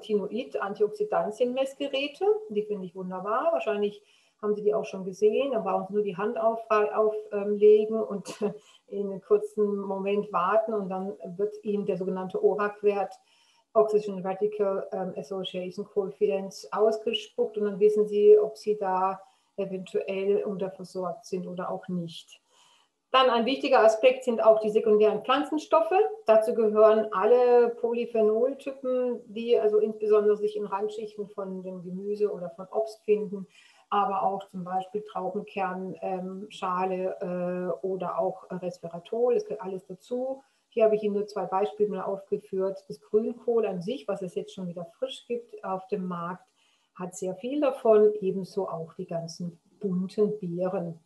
Carotinoid-Antioxidantien-Messgeräte. Die finde ich wunderbar. Wahrscheinlich haben Sie die auch schon gesehen. Da brauchen Sie nur die Hand auflegen und in einem kurzen Moment warten und dann wird Ihnen der sogenannte O R A C-Wert, Oxygen Radical Association Coefficient, ausgespuckt und dann wissen Sie, ob Sie da eventuell unterversorgt sind oder auch nicht. Dann ein wichtiger Aspekt sind auch die sekundären Pflanzenstoffe. Dazu gehören alle Polyphenoltypen, die also insbesondere sich in Randschichten von dem Gemüse oder von Obst finden, aber auch zum Beispiel Traubenkernschale ähm, äh, oder auch Resveratrol, das gehört alles dazu. Hier habe ich Ihnen nur zwei Beispiele mal aufgeführt. Das Grünkohl an sich, was es jetzt schon wieder frisch gibt auf dem Markt, hat sehr viel davon, ebenso auch die ganzen bunten Beeren.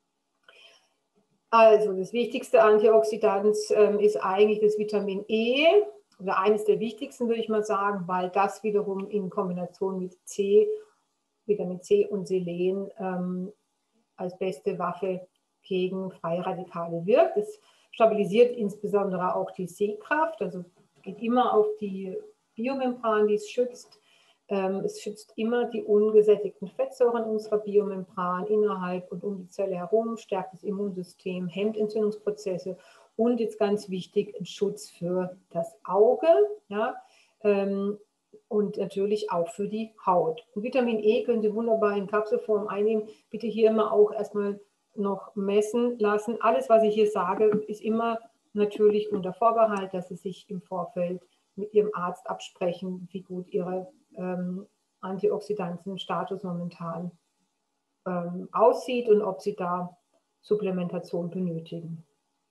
Also das wichtigste Antioxidant ähm, ist eigentlich das Vitamin E, oder eines der wichtigsten, würde ich mal sagen, weil das wiederum in Kombination mit C, Vitamin C und Selen ähm, als beste Waffe gegen freie Radikale wirkt. Es stabilisiert insbesondere auch die Sehkraft, also geht immer auf die Biomembran, die es schützt. Ähm, es schützt immer die ungesättigten Fettsäuren unserer Biomembran innerhalb und um die Zelle herum, stärkt das Immunsystem, hemmt Entzündungsprozesse und jetzt ganz wichtig, ein Schutz für das Auge, ja, ähm, und natürlich auch für die Haut. Und Vitamin E können Sie wunderbar in Kapselform einnehmen. Bitte hier immer auch erstmal noch messen lassen. Alles, was ich hier sage, ist immer natürlich unter Vorbehalt, dass Sie sich im Vorfeld mit Ihrem Arzt absprechen, wie gut Ihre ähm, Antioxidantienstatus momentan ähm, aussieht und ob Sie da Supplementation benötigen.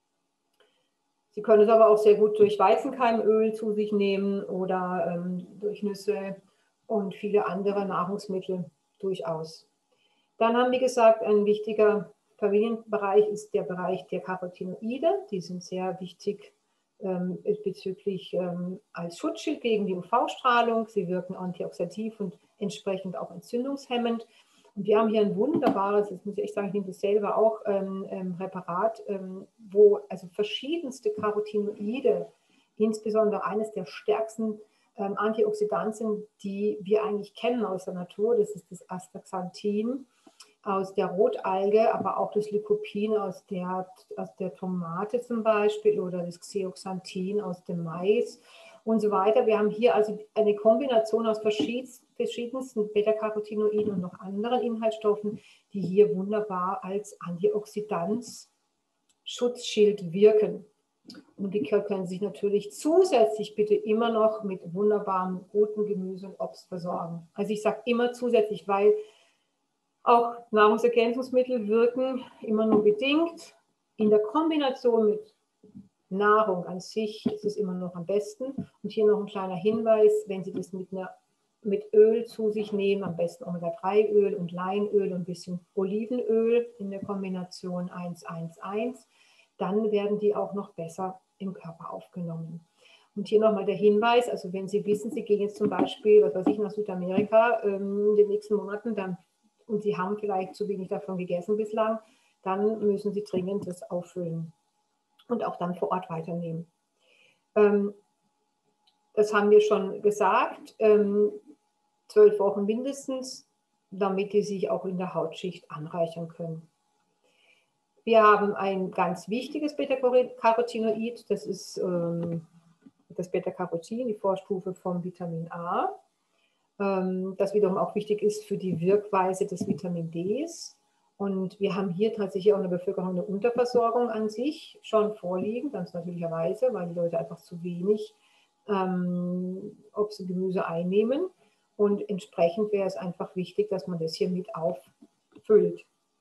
Sie können es aber auch sehr gut durch Weizenkeimöl zu sich nehmen oder ähm, durch Nüsse und viele andere Nahrungsmittel durchaus. Dann haben wir gesagt, ein wichtiger Familienbereich ist der Bereich der Carotinoide. Die sind sehr wichtig ähm, bezüglich ähm, als Schutzschild gegen die U V-Strahlung. Sie wirken antioxidativ und entsprechend auch entzündungshemmend. Und wir haben hier ein wunderbares, das muss ich echt sagen, ich nehme das selber auch, ähm, ähm, Präparat, ähm, wo also verschiedenste Carotinoide, insbesondere eines der stärksten ähm, Antioxidantien, die wir eigentlich kennen aus der Natur, das ist das Astaxanthin aus der Rotalge, aber auch das Lycopin aus der, aus der Tomate zum Beispiel oder das Zeaxanthin aus dem Mais und so weiter. Wir haben hier also eine Kombination aus verschiedensten Beta-Carotinoiden und noch anderen Inhaltsstoffen, die hier wunderbar als Antioxidanz-Schutzschild wirken. Und die können sich natürlich zusätzlich bitte immer noch mit wunderbarem, guten Gemüse und Obst versorgen. Also ich sage immer zusätzlich, weil auch Nahrungsergänzungsmittel wirken immer nur bedingt. In der Kombination mit Nahrung an sich ist es immer noch am besten. Und hier noch ein kleiner Hinweis, wenn Sie das mit, einer, mit Öl zu sich nehmen, am besten Omega drei Öl und Leinöl und ein bisschen Olivenöl in der Kombination eins eins eins, dann werden die auch noch besser im Körper aufgenommen. Und hier nochmal der Hinweis, also wenn Sie wissen, Sie gehen jetzt zum Beispiel, was weiß ich, nach Südamerika ähm, in den nächsten Monaten, dann und Sie haben vielleicht zu wenig davon gegessen bislang, dann müssen Sie dringend das auffüllen und auch dann vor Ort weiternehmen. Ähm, das haben wir schon gesagt, ähm, zwölf Wochen mindestens, damit die sich auch in der Hautschicht anreichern können. Wir haben ein ganz wichtiges Beta-Carotinoid, das ist ähm, das Beta-Carotin, die Vorstufe vom Vitamin A. Das wiederum auch wichtig ist für die Wirkweise des Vitamin Ds. Und wir haben hier tatsächlich auch in der Bevölkerung eine Unterversorgung an sich schon vorliegen, ganz natürlicherweise, weil die Leute einfach zu wenig ähm, Obst und Gemüse einnehmen. Und entsprechend wäre es einfach wichtig, dass man das hier mit auffüllt.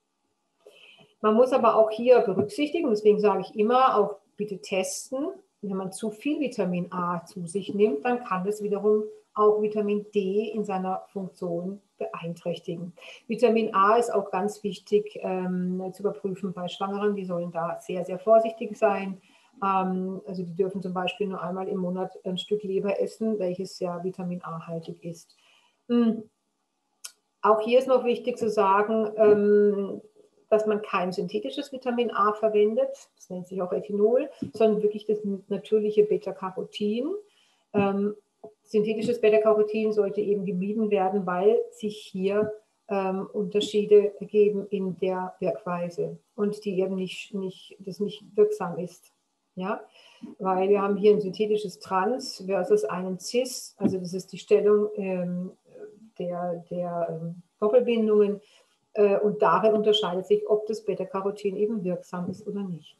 Man muss aber auch hier berücksichtigen, deswegen sage ich immer, auch bitte testen. Wenn man zu viel Vitamin A zu sich nimmt, dann kann das wiederum auch Vitamin D in seiner Funktion beeinträchtigen. Vitamin A ist auch ganz wichtig ähm, zu überprüfen bei Schwangeren. Die sollen da sehr, sehr vorsichtig sein. Ähm, also die dürfen zum Beispiel nur einmal im Monat ein Stück Leber essen, welches ja Vitamin A-haltig ist. Mhm. Auch hier ist noch wichtig zu sagen, ähm, dass man kein synthetisches Vitamin A verwendet, das nennt sich auch Ethanol, sondern wirklich das natürliche Beta-Carotin. Ähm, synthetisches Beta-Carotin sollte eben gemieden werden, weil sich hier ähm, Unterschiede ergeben in der Wirkweise und die eben nicht, nicht, das nicht wirksam ist. Ja? Weil wir haben hier ein synthetisches Trans versus einen Cis, also das ist die Stellung ähm, der, der ähm, Doppelbindungen. Und darin unterscheidet sich, ob das Beta-Carotin eben wirksam ist oder nicht.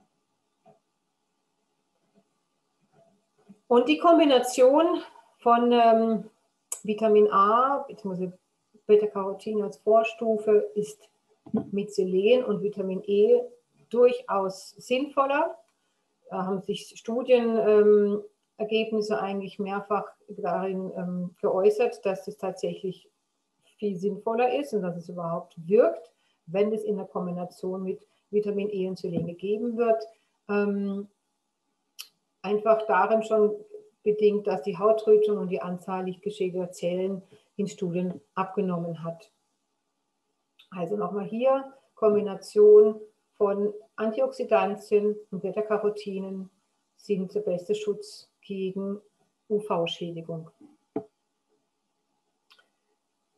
Und die Kombination von ähm, Vitamin A bzw. Beta-Carotin als Vorstufe ist mit Selen und Vitamin E durchaus sinnvoller. Da haben sich Studienergebnisse ähm, eigentlich mehrfach darin ähm, geäußert, dass das tatsächlich viel sinnvoller ist und dass es überhaupt wirkt, wenn es in der Kombination mit Vitamin E und Selen gegeben wird. Ähm, einfach darin schon bedingt, dass die Hautrötung und die Anzahl lichtgeschädigter Zellen in Studien abgenommen hat. Also nochmal hier, Kombination von Antioxidantien und Beta-Carotinen sind der beste Schutz gegen U V-Schädigung.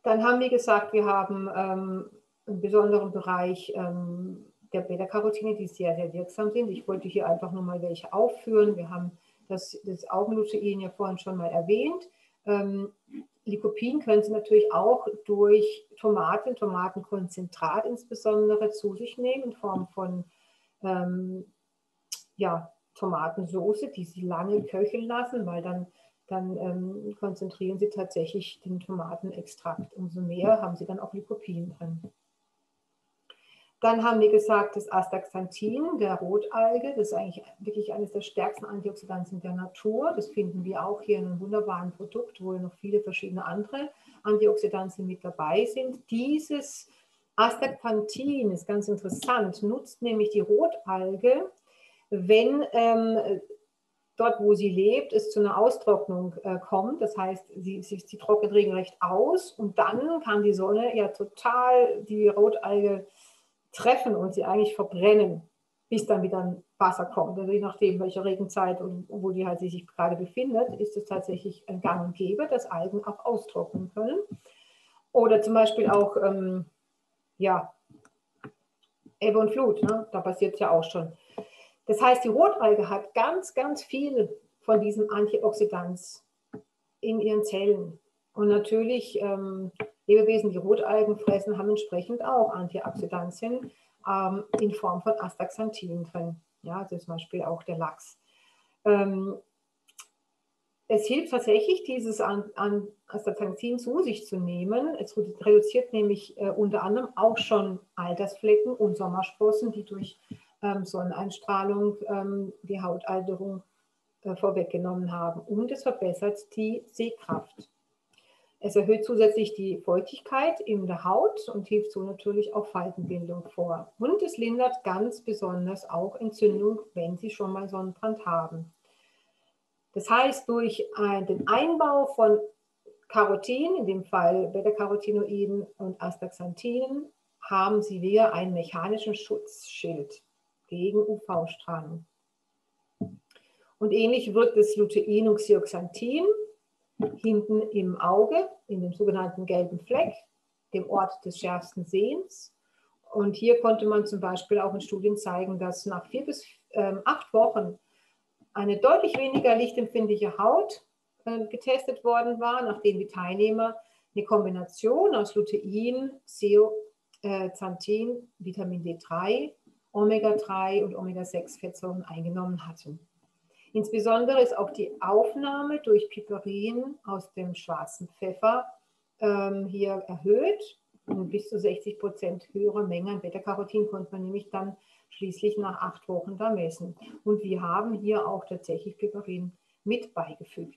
Dann haben wir gesagt, wir haben ähm, einen besonderen Bereich ähm, der Beta-Carotine, die sehr, sehr wirksam sind. Ich wollte hier einfach nur mal welche aufführen. Wir haben das, das Augenlutein ja vorhin schon mal erwähnt. Ähm, Lycopin können Sie natürlich auch durch Tomaten, Tomatenkonzentrat insbesondere zu sich nehmen in Form von ähm, ja, Tomatensauce, die Sie lange köcheln lassen, weil dann, dann ähm, konzentrieren Sie tatsächlich den Tomatenextrakt. Umso mehr haben Sie dann auch Lycopin drin. Dann haben wir gesagt, das Astaxanthin der Rotalge, das ist eigentlich wirklich eines der stärksten Antioxidantien der Natur. Das finden wir auch hier in einem wunderbaren Produkt, wo noch viele verschiedene andere Antioxidantien mit dabei sind. Dieses Astaxanthin ist ganz interessant, nutzt nämlich die Rotalge, wenn ähm, dort, wo sie lebt, es zu einer Austrocknung äh, kommt. Das heißt, sie, sie, sie trocknet regelrecht aus und dann kann die Sonne ja total die Rotalge treffen und sie eigentlich verbrennen, bis dann wieder Wasser kommt. Also je nachdem, welche Regenzeit und wo die halt sich gerade befindet, ist es tatsächlich ein Gang und Gäbe, dass Algen auch austrocknen können. Oder zum Beispiel auch, ähm, ja, Ebbe und Flut, ne? Da passiert es ja auch schon. Das heißt, die Rotalge hat ganz, ganz viel von diesem Antioxidans in ihren Zellen. Und natürlich, ähm, Lebewesen, die Rotalgen fressen, haben entsprechend auch Antioxidantien ähm, in Form von Astaxanthin drin. Ja, also zum Beispiel auch der Lachs. Ähm, es hilft tatsächlich, dieses an, an Astaxanthin zu sich zu nehmen. Es reduziert nämlich äh, unter anderem auch schon Altersflecken und Sommersprossen, die durch ähm, Sonneneinstrahlung ähm, die Hautalterung äh, vorweggenommen haben. Und es verbessert die Sehkraft. Es erhöht zusätzlich die Feuchtigkeit in der Haut und hilft so natürlich auch Faltenbildung vor. Und es lindert ganz besonders auch Entzündung, wenn Sie schon mal Sonnenbrand haben. Das heißt, durch den Einbau von Carotin, in dem Fall Beta-Carotinoiden und Astaxanthin, haben Sie wieder einen mechanischen Schutzschild gegen U V-Strahlung. Und ähnlich wirkt das Lutein und Zeaxanthin hinten im Auge, in dem sogenannten gelben Fleck, dem Ort des schärfsten Sehens. Und hier konnte man zum Beispiel auch in Studien zeigen, dass nach vier bis ähm, acht Wochen eine deutlich weniger lichtempfindliche Haut äh, getestet worden war, nachdem die Teilnehmer eine Kombination aus Lutein, Zeaxanthin, Vitamin D drei, Omega drei und Omega sechs Fettsäuren eingenommen hatten. Insbesondere ist auch die Aufnahme durch Piperin aus dem schwarzen Pfeffer ähm, hier erhöht. Und bis zu sechzig Prozent höhere Mengen an Beta-Carotin konnte man nämlich dann schließlich nach acht Wochen da messen. Und wir haben hier auch tatsächlich Piperin mit beigefügt.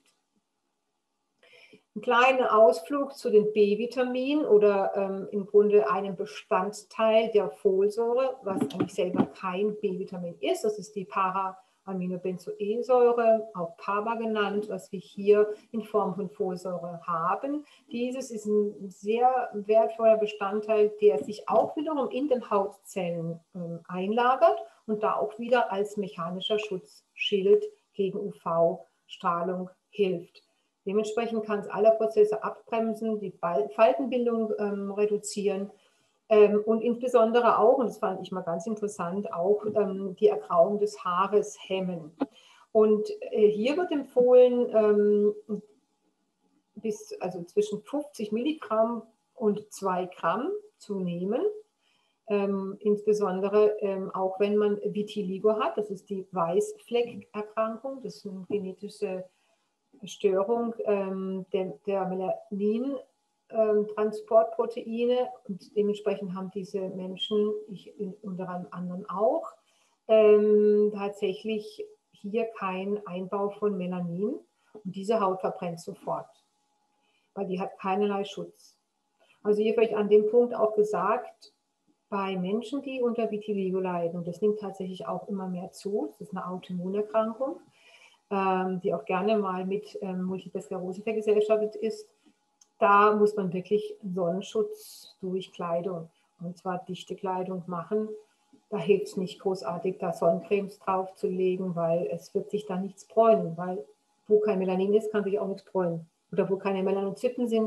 Ein kleiner Ausflug zu den B-Vitaminen oder ähm, im Grunde einem Bestandteil der Folsäure, was eigentlich selber kein B-Vitamin ist. Das ist die Para Aminobenzoensäure, auch P A B A genannt, was wir hier in Form von Folsäure haben. Dieses ist ein sehr wertvoller Bestandteil, der sich auch wiederum in den Hautzellen äh, einlagert und da auch wieder als mechanischer Schutzschild gegen U V-Strahlung hilft. Dementsprechend kann es alle Prozesse abbremsen, die Faltenbildung ähm, reduzieren. Ähm, und insbesondere auch, und das fand ich mal ganz interessant, auch ähm, die Ergrauung des Haares hemmen. Und äh, hier wird empfohlen, ähm, bis, also zwischen fünfzig Milligramm und zwei Gramm zu nehmen. Ähm, insbesondere ähm, auch wenn man Vitiligo hat, das ist die Weißfleckerkrankung, das ist eine genetische Störung ähm, der, der Melanin. Transportproteine und dementsprechend haben diese Menschen, ich unter anderem auch, ähm, tatsächlich hier keinen Einbau von Melanin und diese Haut verbrennt sofort, weil die hat keinerlei Schutz. Also hier vielleicht an dem Punkt auch gesagt, bei Menschen, die unter Vitiligo leiden, und das nimmt tatsächlich auch immer mehr zu, das ist eine Autoimmunerkrankung, ähm, die auch gerne mal mit ähm, Multiple Sklerose vergesellschaftet ist, da muss man wirklich Sonnenschutz durch Kleidung, und zwar dichte Kleidung machen. Da hilft es nicht großartig, da Sonnencremes drauf zu legen, weil es wird sich da nichts bräunen, weil wo kein Melanin ist, kann sich auch nichts bräunen. Oder wo keine Melanozyten sind,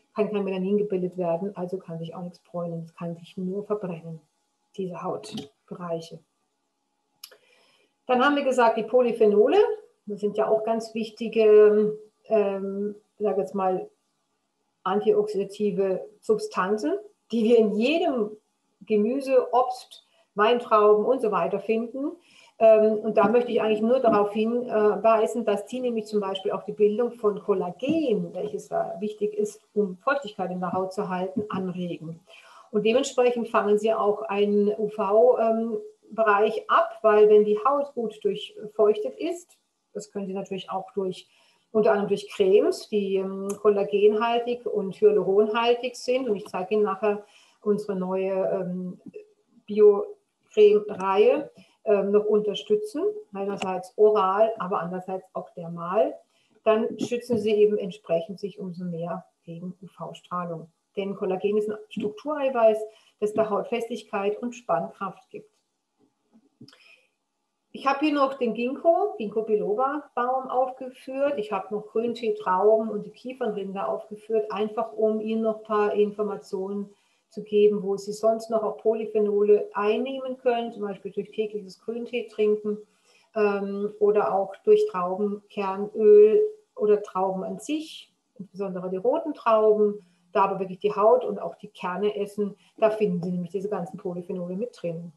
kann kein Melanin gebildet werden, also kann sich auch nichts bräunen. Es kann sich nur verbrennen, diese Hautbereiche. Dann haben wir gesagt, die Polyphenole, das sind ja auch ganz wichtige, ähm, sage jetzt mal, antioxidative Substanzen, die wir in jedem Gemüse, Obst, Weintrauben und so weiter finden. Und da möchte ich eigentlich nur darauf hinweisen, dass die nämlich zum Beispiel auch die Bildung von Kollagen, welches wichtig ist, um Feuchtigkeit in der Haut zu halten, anregen. Und dementsprechend fangen sie auch einen U V-Bereich ab, weil wenn die Haut gut durchfeuchtet ist, das können sie natürlich auch durch, unter anderem durch Cremes, die kollagenhaltig und hyaluronhaltig sind. Und ich zeige Ihnen nachher unsere neue ähm, Bio-Creme-Reihe ähm, noch unterstützen, einerseits oral, aber andererseits auch dermal. Dann schützen sie eben entsprechend sich umso mehr gegen U V-Strahlung. Denn Kollagen ist ein Struktureiweiß, das der Haut Festigkeit und Spannkraft gibt. Ich habe hier noch den Ginkgo, Ginkgo biloba Baum aufgeführt. Ich habe noch Grüntee, Trauben und die Kiefernrinde aufgeführt, einfach um Ihnen noch ein paar Informationen zu geben, wo Sie sonst noch auch Polyphenole einnehmen können, zum Beispiel durch tägliches Grüntee trinken ähm, oder auch durch Traubenkernöl oder Trauben an sich, insbesondere die roten Trauben, da aber wirklich die Haut und auch die Kerne essen, da finden Sie nämlich diese ganzen Polyphenole mit drin.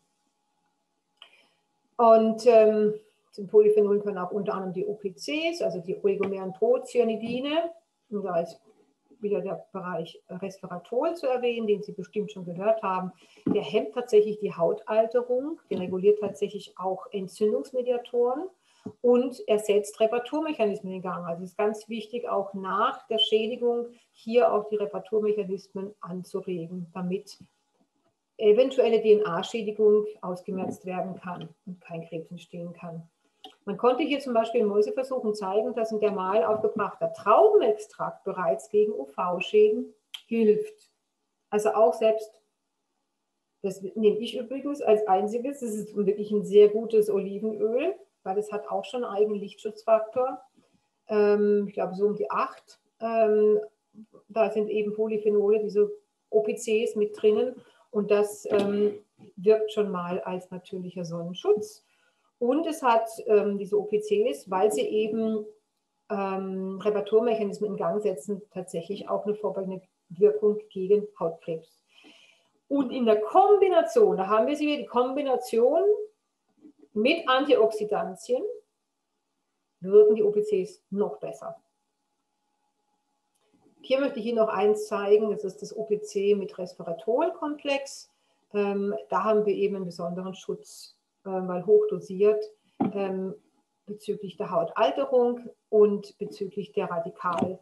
Und ähm, zu Polyphenolen können auch unter anderem die O P Cs, also die oligomeren Procyanidine, und da ist wieder der Bereich Resveratrol zu erwähnen, den Sie bestimmt schon gehört haben. Der hemmt tatsächlich die Hautalterung, der reguliert tatsächlich auch Entzündungsmediatoren und er setzt Reparaturmechanismen in Gang. Also es ist ganz wichtig, auch nach der Schädigung hier auch die Reparaturmechanismen anzuregen, damit eventuelle D N A-Schädigung ausgemerzt werden kann und kein Krebs entstehen kann. Man konnte hier zum Beispiel in Mäuseversuchen zeigen, dass ein dermal aufgebrachter Traubenextrakt bereits gegen U V-Schäden hilft. Also auch selbst, das nehme ich übrigens als einziges, das ist wirklich ein sehr gutes Olivenöl, weil es hat auch schon einen eigenen Lichtschutzfaktor. Ähm, ich glaube so um die acht. Ähm, da sind eben Polyphenole, diese O P Cs mit drinnen. Und das ähm, wirkt schon mal als natürlicher Sonnenschutz. Und es hat ähm, diese O P Cs, weil sie eben ähm, Reparaturmechanismen in Gang setzen, tatsächlich auch eine vorbeugende Wirkung gegen Hautkrebs. Und in der Kombination, da haben wir sie wieder, die Kombination mit Antioxidantien, wirken die O P Cs noch besser. Hier möchte ich Ihnen noch eins zeigen, das ist das O P C mit Resveratrol-Komplex. Ähm, da haben wir eben einen besonderen Schutz, äh, weil hochdosiert ähm, bezüglich der Hautalterung und bezüglich der Radikalhemmung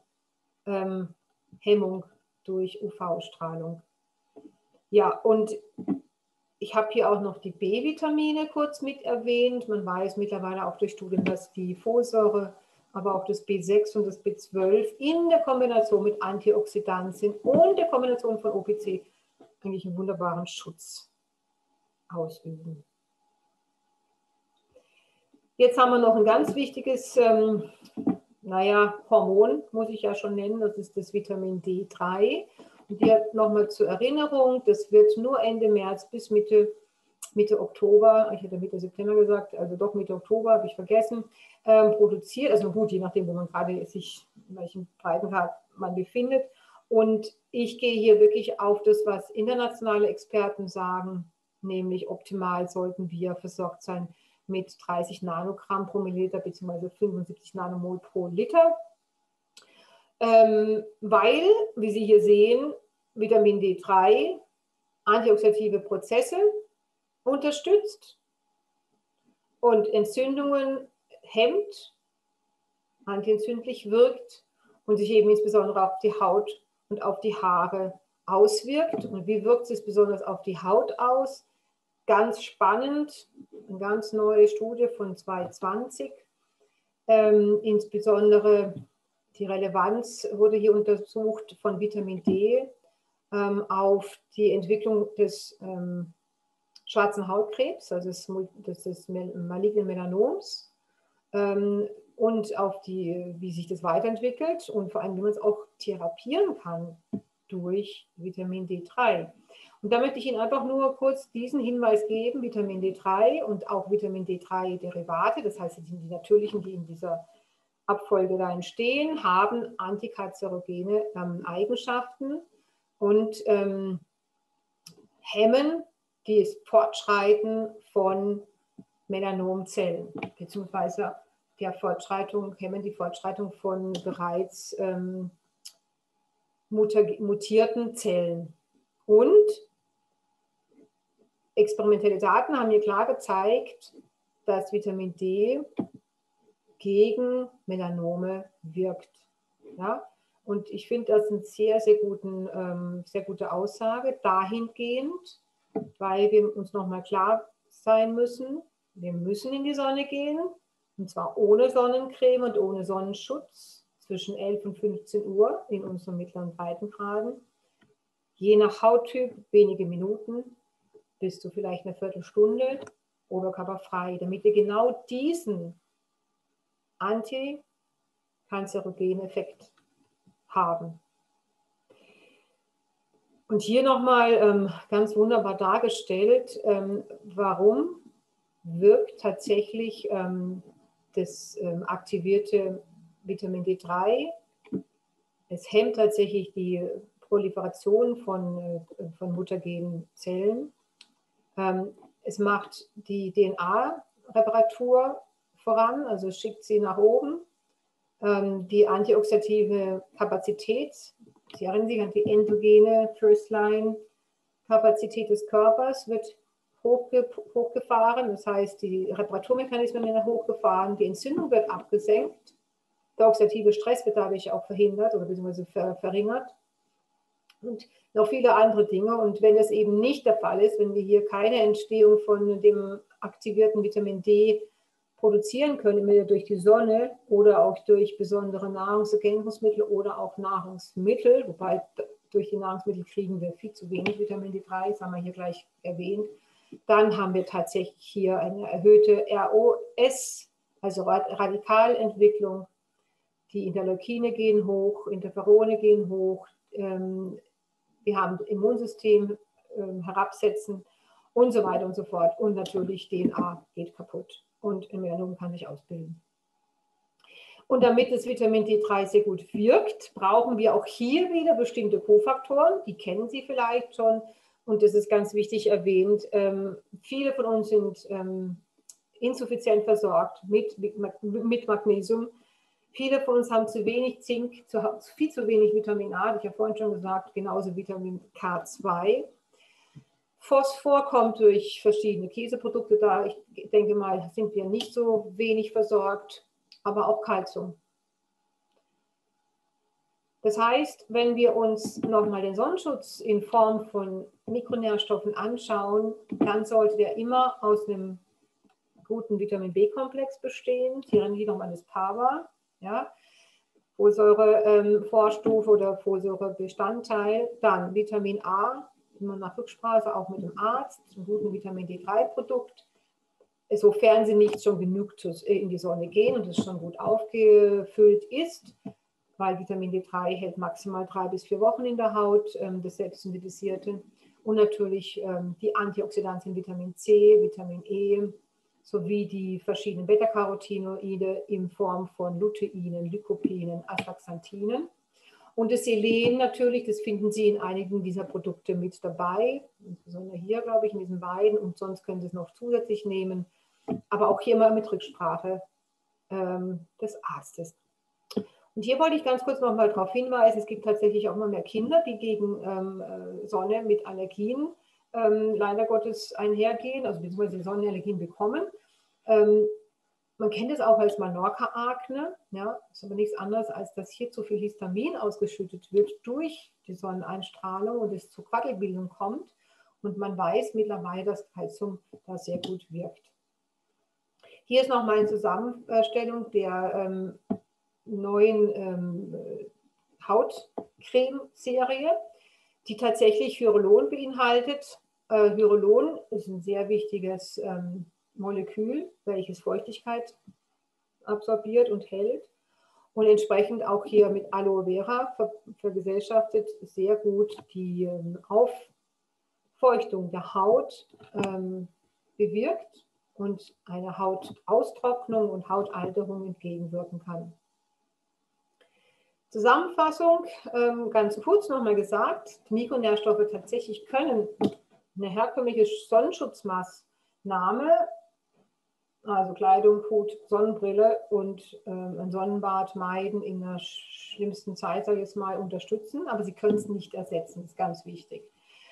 ähm, durch U V-Strahlung. Ja, und ich habe hier auch noch die B-Vitamine kurz mit erwähnt. Man weiß mittlerweile auch durch Studien, dass die Folsäure, aber auch das B sechs und das B zwölf in der Kombination mit Antioxidantien und der Kombination von O P C eigentlich einen wunderbaren Schutz ausüben. Jetzt haben wir noch ein ganz wichtiges, ähm, naja, Hormon, muss ich ja schon nennen, das ist das Vitamin D drei. Und hier nochmal zur Erinnerung, das wird nur Ende März bis Mitte, Mitte Oktober, ich hätte Mitte September gesagt, also doch Mitte Oktober, habe ich vergessen, ähm, produziert. Also gut, je nachdem, wo man gerade sich, in welchem Breitengrad man befindet. Und ich gehe hier wirklich auf das, was internationale Experten sagen, nämlich optimal sollten wir versorgt sein mit dreißig Nanogramm pro Milliliter bzw. fünfundsiebzig Nanomol pro Liter. Ähm, weil, wie Sie hier sehen, Vitamin D drei antioxidative Prozesse unterstützt und Entzündungen hemmt, antientzündlich wirkt und sich eben insbesondere auf die Haut und auf die Haare auswirkt. Und wie wirkt es besonders auf die Haut aus? Ganz spannend, eine ganz neue Studie von zweitausendzwanzig, ähm, insbesondere die Relevanz wurde hier untersucht von Vitamin D ähm, auf die Entwicklung des ähm, schwarzen Hautkrebs, also des, des, des malignen Melanoms ähm, und auf die, wie sich das weiterentwickelt und vor allem, wie man es auch therapieren kann. durch Vitamin D drei. Und da möchte ich Ihnen einfach nur kurz diesen Hinweis geben, Vitamin D drei und auch Vitamin D drei Derivate, das heißt die natürlichen, die in dieser Abfolge da entstehen, haben antikanzerogene ähm, Eigenschaften und ähm, hemmen das Fortschreiten von Melanomzellen, beziehungsweise der Fortschreitung, hemmen die Fortschreitung von bereits ähm, mutierten Zellen. Und experimentelle Daten haben mir klar gezeigt, dass Vitamin D gegen Melanome wirkt. Ja? Und ich finde das eine sehr, sehr, guten, ähm, sehr gute Aussage dahingehend, weil wir uns nochmal klar sein müssen, wir müssen in die Sonne gehen, und zwar ohne Sonnencreme und ohne Sonnenschutz zwischen elf und fünfzehn Uhr in unseren mittleren Breitengraden. Je nach Hauttyp wenige Minuten bis zu vielleicht eine Viertelstunde, oberkörperfrei, damit wir genau diesen antikanzerogenen Effekt haben. Und hier nochmal ähm, ganz wunderbar dargestellt, ähm, warum wirkt tatsächlich ähm, das ähm, aktivierte Vitamin D drei. Es hemmt tatsächlich die Proliferation von, äh, von mutagenen Zellen. Ähm, es macht die D N A-Reparatur voran, also schickt sie nach oben. Ähm, die antioxidative Kapazität, Sie erinnern sich an die endogene First-Line-Kapazität des Körpers, wird hochge hochgefahren. Das heißt, die Reparaturmechanismen werden hochgefahren, die Entzündung wird abgesenkt, der oxidative Stress wird dadurch auch verhindert oder beziehungsweise ver verringert und noch viele andere Dinge. Und wenn das eben nicht der Fall ist, wenn wir hier keine Entstehung von dem aktivierten Vitamin D produzieren können, entweder durch die Sonne oder auch durch besondere Nahrungsergänzungsmittel oder auch Nahrungsmittel, wobei durch die Nahrungsmittel kriegen wir viel zu wenig Vitamin D drei, das haben wir hier gleich erwähnt, dann haben wir tatsächlich hier eine erhöhte R O S, also Radikalentwicklung. Die Interleukine gehen hoch, Interferone gehen hoch, ähm, wir haben das Immunsystem ähm, herabsetzen und so weiter und so fort. Und natürlich D N A geht kaputt und Melanom kann sich ausbilden. Und damit das Vitamin D drei sehr gut wirkt, brauchen wir auch hier wieder bestimmte Kofaktoren, die kennen Sie vielleicht schon. Und das ist ganz wichtig erwähnt. Ähm, viele von uns sind ähm, insuffizient versorgt mit, mit, mit Magnesium. Viele von uns haben zu wenig Zink, zu, viel zu wenig Vitamin A, das ich ja vorhin schon gesagt, genauso Vitamin K zwei. Phosphor kommt durch verschiedene Käseprodukte da. Ich denke mal, sind wir nicht so wenig versorgt, aber auch Kalzium. Das heißt, wenn wir uns nochmal den Sonnenschutz in Form von Mikronährstoffen anschauen, dann sollte der immer aus einem guten Vitamin B-Komplex bestehen. Hier erinnern Sie nochmal an das Pava, ja, Folsäure-Vorstufe ähm, oder Folsäurebestandteil. Dann Vitamin A, immer nach Rücksprache auch mit dem Arzt, zum guten Vitamin D drei Produkt. Sofern Sie nicht schon genug in die Sonne gehen und es schon gut aufgefüllt ist, weil Vitamin D drei hält maximal drei bis vier Wochen in der Haut, ähm, das selbstsynthetisierte. Und natürlich ähm, die Antioxidantien Vitamin C, Vitamin E, sowie die verschiedenen Beta-Carotinoide in Form von Luteinen, Lycopenen, Astaxanthinen. Und das Selen natürlich, das finden Sie in einigen dieser Produkte mit dabei, insbesondere hier, glaube ich, in diesen beiden. Und sonst können Sie es noch zusätzlich nehmen, aber auch hier mal mit Rücksprache ähm, des Arztes. Und hier wollte ich ganz kurz noch mal darauf hinweisen, es gibt tatsächlich auch immer mehr Kinder, die gegen ähm, Sonne mit Allergien ähm, leider Gottes einhergehen, also beziehungsweise Sonnenallergien bekommen. Ähm, man kennt es auch als Mallorca-Akne, ja, ist aber nichts anderes, als dass hier zu viel Histamin ausgeschüttet wird durch die Sonneneinstrahlung und es zur Quaddelbildung kommt. Und man weiß mittlerweile, dass Kalzium da sehr gut wirkt. Hier ist noch mal eine Zusammenstellung der ähm, neuen ähm, Hautcreme-Serie, die tatsächlich Hyaluron beinhaltet. Äh, Hyaluron ist ein sehr wichtiges ähm, Molekül, welches Feuchtigkeit absorbiert und hält. und entsprechend auch hier mit Aloe Vera ver vergesellschaftet sehr gut die ähm, Auffeuchtung der Haut ähm, bewirkt und eine Hautaustrocknung und Hautalterung entgegenwirken kann. Zusammenfassung, ähm, ganz kurz nochmal gesagt, die Mikronährstoffe tatsächlich können eine herkömmliche Sonnenschutzmaßnahme, also Kleidung, Hut, Sonnenbrille und ähm, ein Sonnenbad meiden in der schlimmsten Zeit, sage ich jetzt mal, unterstützen, aber sie können es nicht ersetzen, das ist ganz wichtig.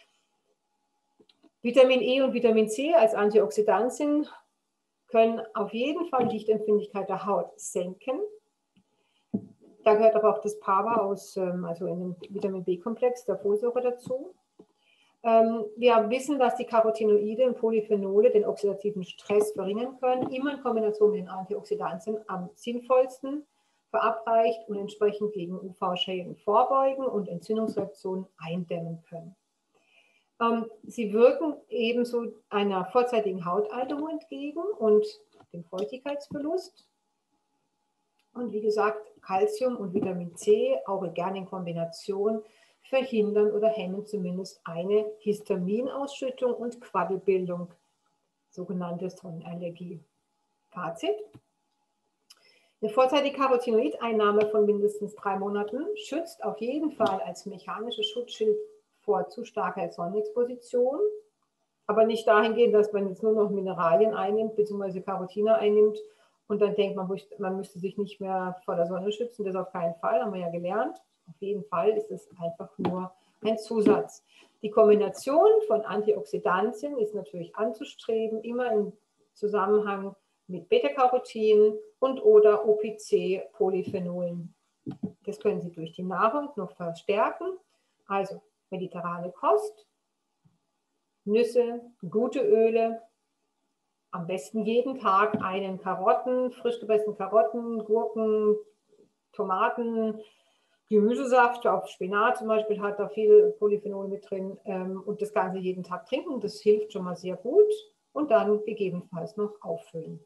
Vitamin E und Vitamin C als Antioxidantien können auf jeden Fall die Lichtempfindlichkeit der Haut senken. Da gehört aber auch das P A B A aus, also in dem Vitamin B-Komplex der Folsäure dazu. Wir wissen, dass die Carotinoide und Polyphenole den oxidativen Stress verringern können, immer in Kombination mit den Antioxidantien am sinnvollsten verabreicht und entsprechend gegen U V-Schäden vorbeugen und Entzündungsreaktionen eindämmen können. Sie wirken ebenso einer vorzeitigen Hautalterung entgegen und dem Feuchtigkeitsverlust. Und wie gesagt, Calcium und Vitamin C, auch gerne in Kombination, verhindern oder hemmen zumindest eine Histaminausschüttung und Quaddelbildung, sogenannte Sonnenallergie. Fazit: Eine vorzeitige Carotinoideinnahme von mindestens drei Monaten schützt auf jeden Fall als mechanisches Schutzschild vor zu starker Sonnenexposition, aber nicht dahingehend, dass man jetzt nur noch Mineralien einnimmt, beziehungsweise Carotine einnimmt und dann denkt man, man müsste sich nicht mehr vor der Sonne schützen. Das auf keinen Fall, haben wir ja gelernt. Auf jeden Fall ist es einfach nur ein Zusatz. Die Kombination von Antioxidantien ist natürlich anzustreben, immer im Zusammenhang mit Beta-Carotin und oder O P C-Polyphenolen. Das können Sie durch die Nahrung noch verstärken. Also mediterrane Kost, Nüsse, gute Öle, am besten jeden Tag einen Karotten, frisch gepressten Karotten, Gurken, Tomaten, Gemüsesaft, auch Spinat zum Beispiel hat da viel Polyphenol mit drin und das Ganze jeden Tag trinken, das hilft schon mal sehr gut und dann gegebenenfalls noch auffüllen.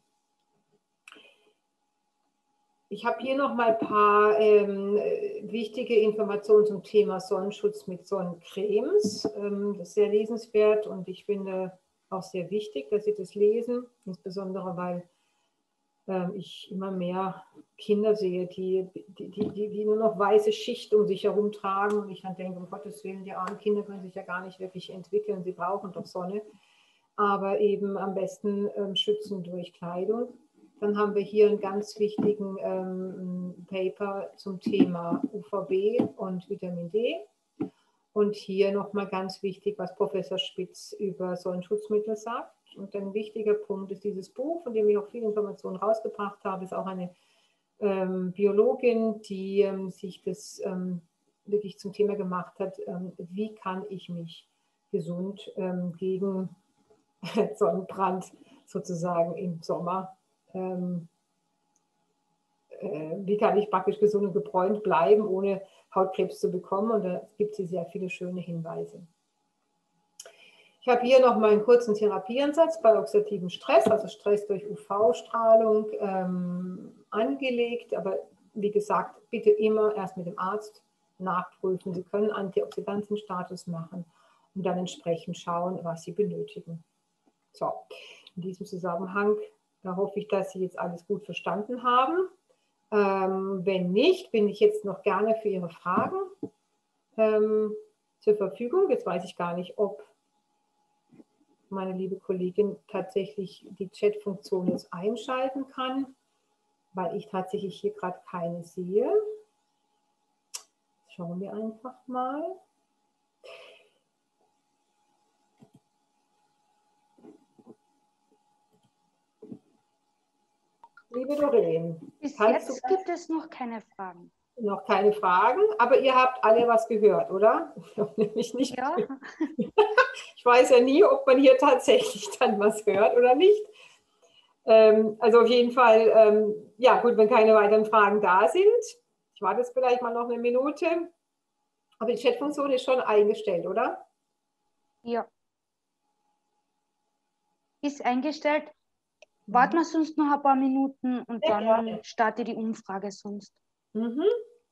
Ich habe hier noch mal ein paar ähm, wichtige Informationen zum Thema Sonnenschutz mit Sonnencremes. Ähm, das ist sehr lesenswert und ich finde auch sehr wichtig, dass Sie das lesen, insbesondere weil ähm, ich immer mehr Kinder sehe, die, die, die, die nur noch weiße Schicht um sich herum tragen und ich dann denke, um Gottes Willen, die armen Kinder können sich ja gar nicht wirklich entwickeln, sie brauchen doch Sonne, aber eben am besten ähm, schützen durch Kleidung. Dann haben wir hier einen ganz wichtigen ähm, Paper zum Thema U V B und Vitamin D. Und hier nochmal ganz wichtig, was Professor Spitz über Sonnenschutzmittel sagt. Und ein wichtiger Punkt ist dieses Buch, von dem ich auch viele Informationen rausgebracht habe, ist auch eine ähm, Biologin, die ähm, sich das ähm, wirklich zum Thema gemacht hat, ähm, wie kann ich mich gesund ähm, gegen Sonnenbrand sozusagen im Sommer Ähm, äh, wie kann ich praktisch gesund und gebräunt bleiben, ohne Hautkrebs zu bekommen. Und da gibt es sehr viele schöne Hinweise. Ich habe hier noch mal einen kurzen Therapieansatz bei oxidativem Stress, also Stress durch U V-Strahlung, ähm, angelegt. Aber wie gesagt, bitte immer erst mit dem Arzt nachprüfen. Sie können Antioxidantienstatus machen und dann entsprechend schauen, was Sie benötigen. So, in diesem Zusammenhang da hoffe ich, dass Sie jetzt alles gut verstanden haben. Ähm, wenn nicht, bin ich jetzt noch gerne für Ihre Fragen ähm, zur Verfügung. Jetzt weiß ich gar nicht, ob meine liebe Kollegin tatsächlich die Chat-Funktion jetzt einschalten kann, weil ich tatsächlich hier gerade keine sehe. Schauen wir einfach mal. Liebe Doreen, bis jetzt gibt es noch keine Fragen. Noch keine Fragen, aber ihr habt alle was gehört, oder? Nämlich nicht. Ja. Ich weiß ja nie, ob man hier tatsächlich dann was hört oder nicht. Ähm, also auf jeden Fall, ähm, ja gut, wenn keine weiteren Fragen da sind. Ich warte jetzt vielleicht mal noch eine Minute. Aber die Chatfunktion ist schon eingestellt, oder? Ja. Ist eingestellt. Warten wir sonst noch ein paar Minuten und Sehr dann gerne. starte die Umfrage sonst. Mhm.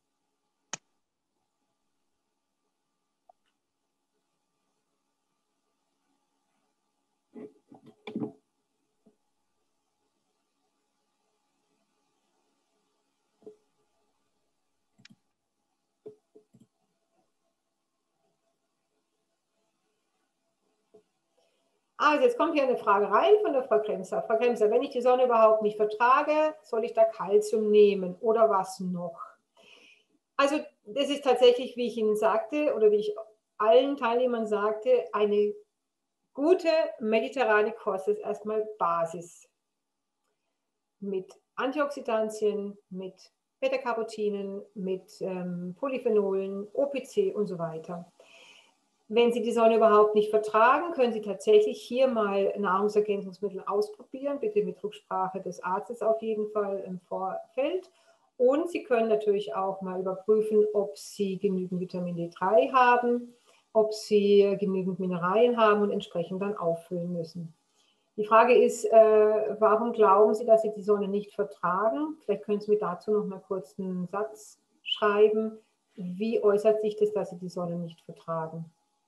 Also jetzt kommt hier eine Frage rein von der Frau Kremser. Frau Kremser, wenn ich die Sonne überhaupt nicht vertrage, soll ich da Kalzium nehmen oder was noch? Also das ist tatsächlich, wie ich Ihnen sagte oder wie ich allen Teilnehmern sagte, eine gute mediterrane Kost ist erstmal Basis. Mit Antioxidantien, mit Beta-Carotinen, mit ähm, Polyphenolen, O P C und so weiter. Wenn Sie die Sonne überhaupt nicht vertragen, können Sie tatsächlich hier mal Nahrungsergänzungsmittel ausprobieren, bitte mit Rücksprache des Arztes auf jeden Fall im Vorfeld. Und Sie können natürlich auch mal überprüfen, ob Sie genügend Vitamin D drei haben, ob Sie genügend Mineralien haben und entsprechend dann auffüllen müssen. Die Frage ist, äh, warum glauben Sie, dass Sie die Sonne nicht vertragen? Vielleicht können Sie mir dazu noch mal kurz einen Satz schreiben. Wie äußert sich das, dass Sie die Sonne nicht vertragen?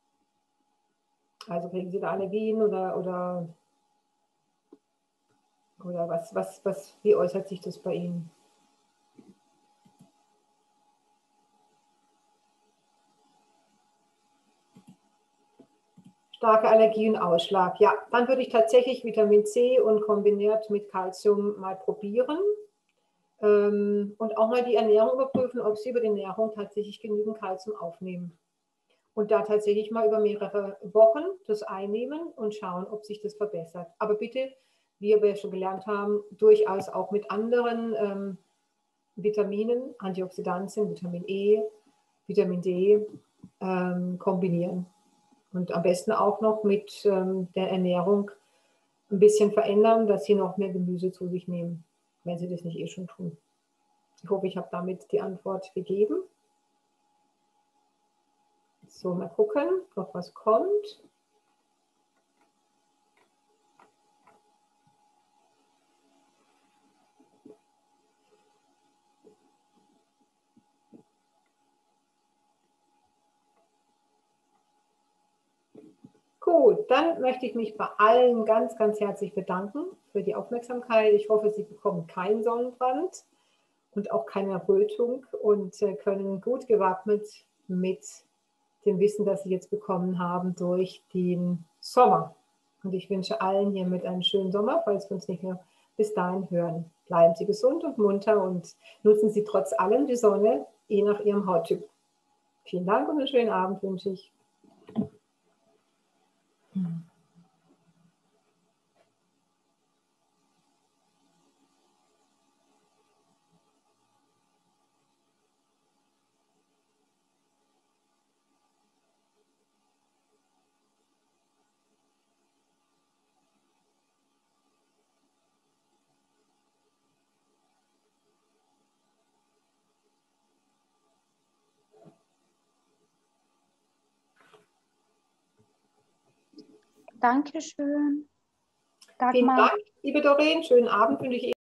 Also kriegen Sie da Allergien oder, oder, oder was, was, was, wie äußert sich das bei Ihnen? Starke Allergie und Ausschlag. Ja, dann würde ich tatsächlich Vitamin C und kombiniert mit Calcium mal probieren. Ähm, und auch mal die Ernährung überprüfen, ob Sie über die Ernährung tatsächlich genügend Calcium aufnehmen. Und da tatsächlich mal über mehrere Wochen das einnehmen und schauen, ob sich das verbessert. Aber bitte, wie wir schon gelernt haben, durchaus auch mit anderen ähm, Vitaminen, Antioxidantien, Vitamin E, Vitamin D ähm, kombinieren. Und am besten auch noch mit ähm, der Ernährung ein bisschen verändern, dass Sie noch mehr Gemüse zu sich nehmen, wenn Sie das nicht eh schon tun. Ich hoffe, ich habe damit die Antwort gegeben. So, mal gucken, ob was kommt. Gut, dann möchte ich mich bei allen ganz, ganz herzlich bedanken für die Aufmerksamkeit. Ich hoffe, Sie bekommen keinen Sonnenbrand und auch keine Errötung und können gut gewappnet mit dem Wissen, das Sie jetzt bekommen haben, durch den Sommer. Und ich wünsche allen hiermit einen schönen Sommer, falls wir uns nicht mehr bis dahin hören. Bleiben Sie gesund und munter und nutzen Sie trotz allem die Sonne, je nach Ihrem Hauttyp. Vielen Dank und einen schönen Abend wünsche ich. Dankeschön. Vielen Dagmar. Dank, liebe Doreen. Schönen Abend wünsche ich Ihnen.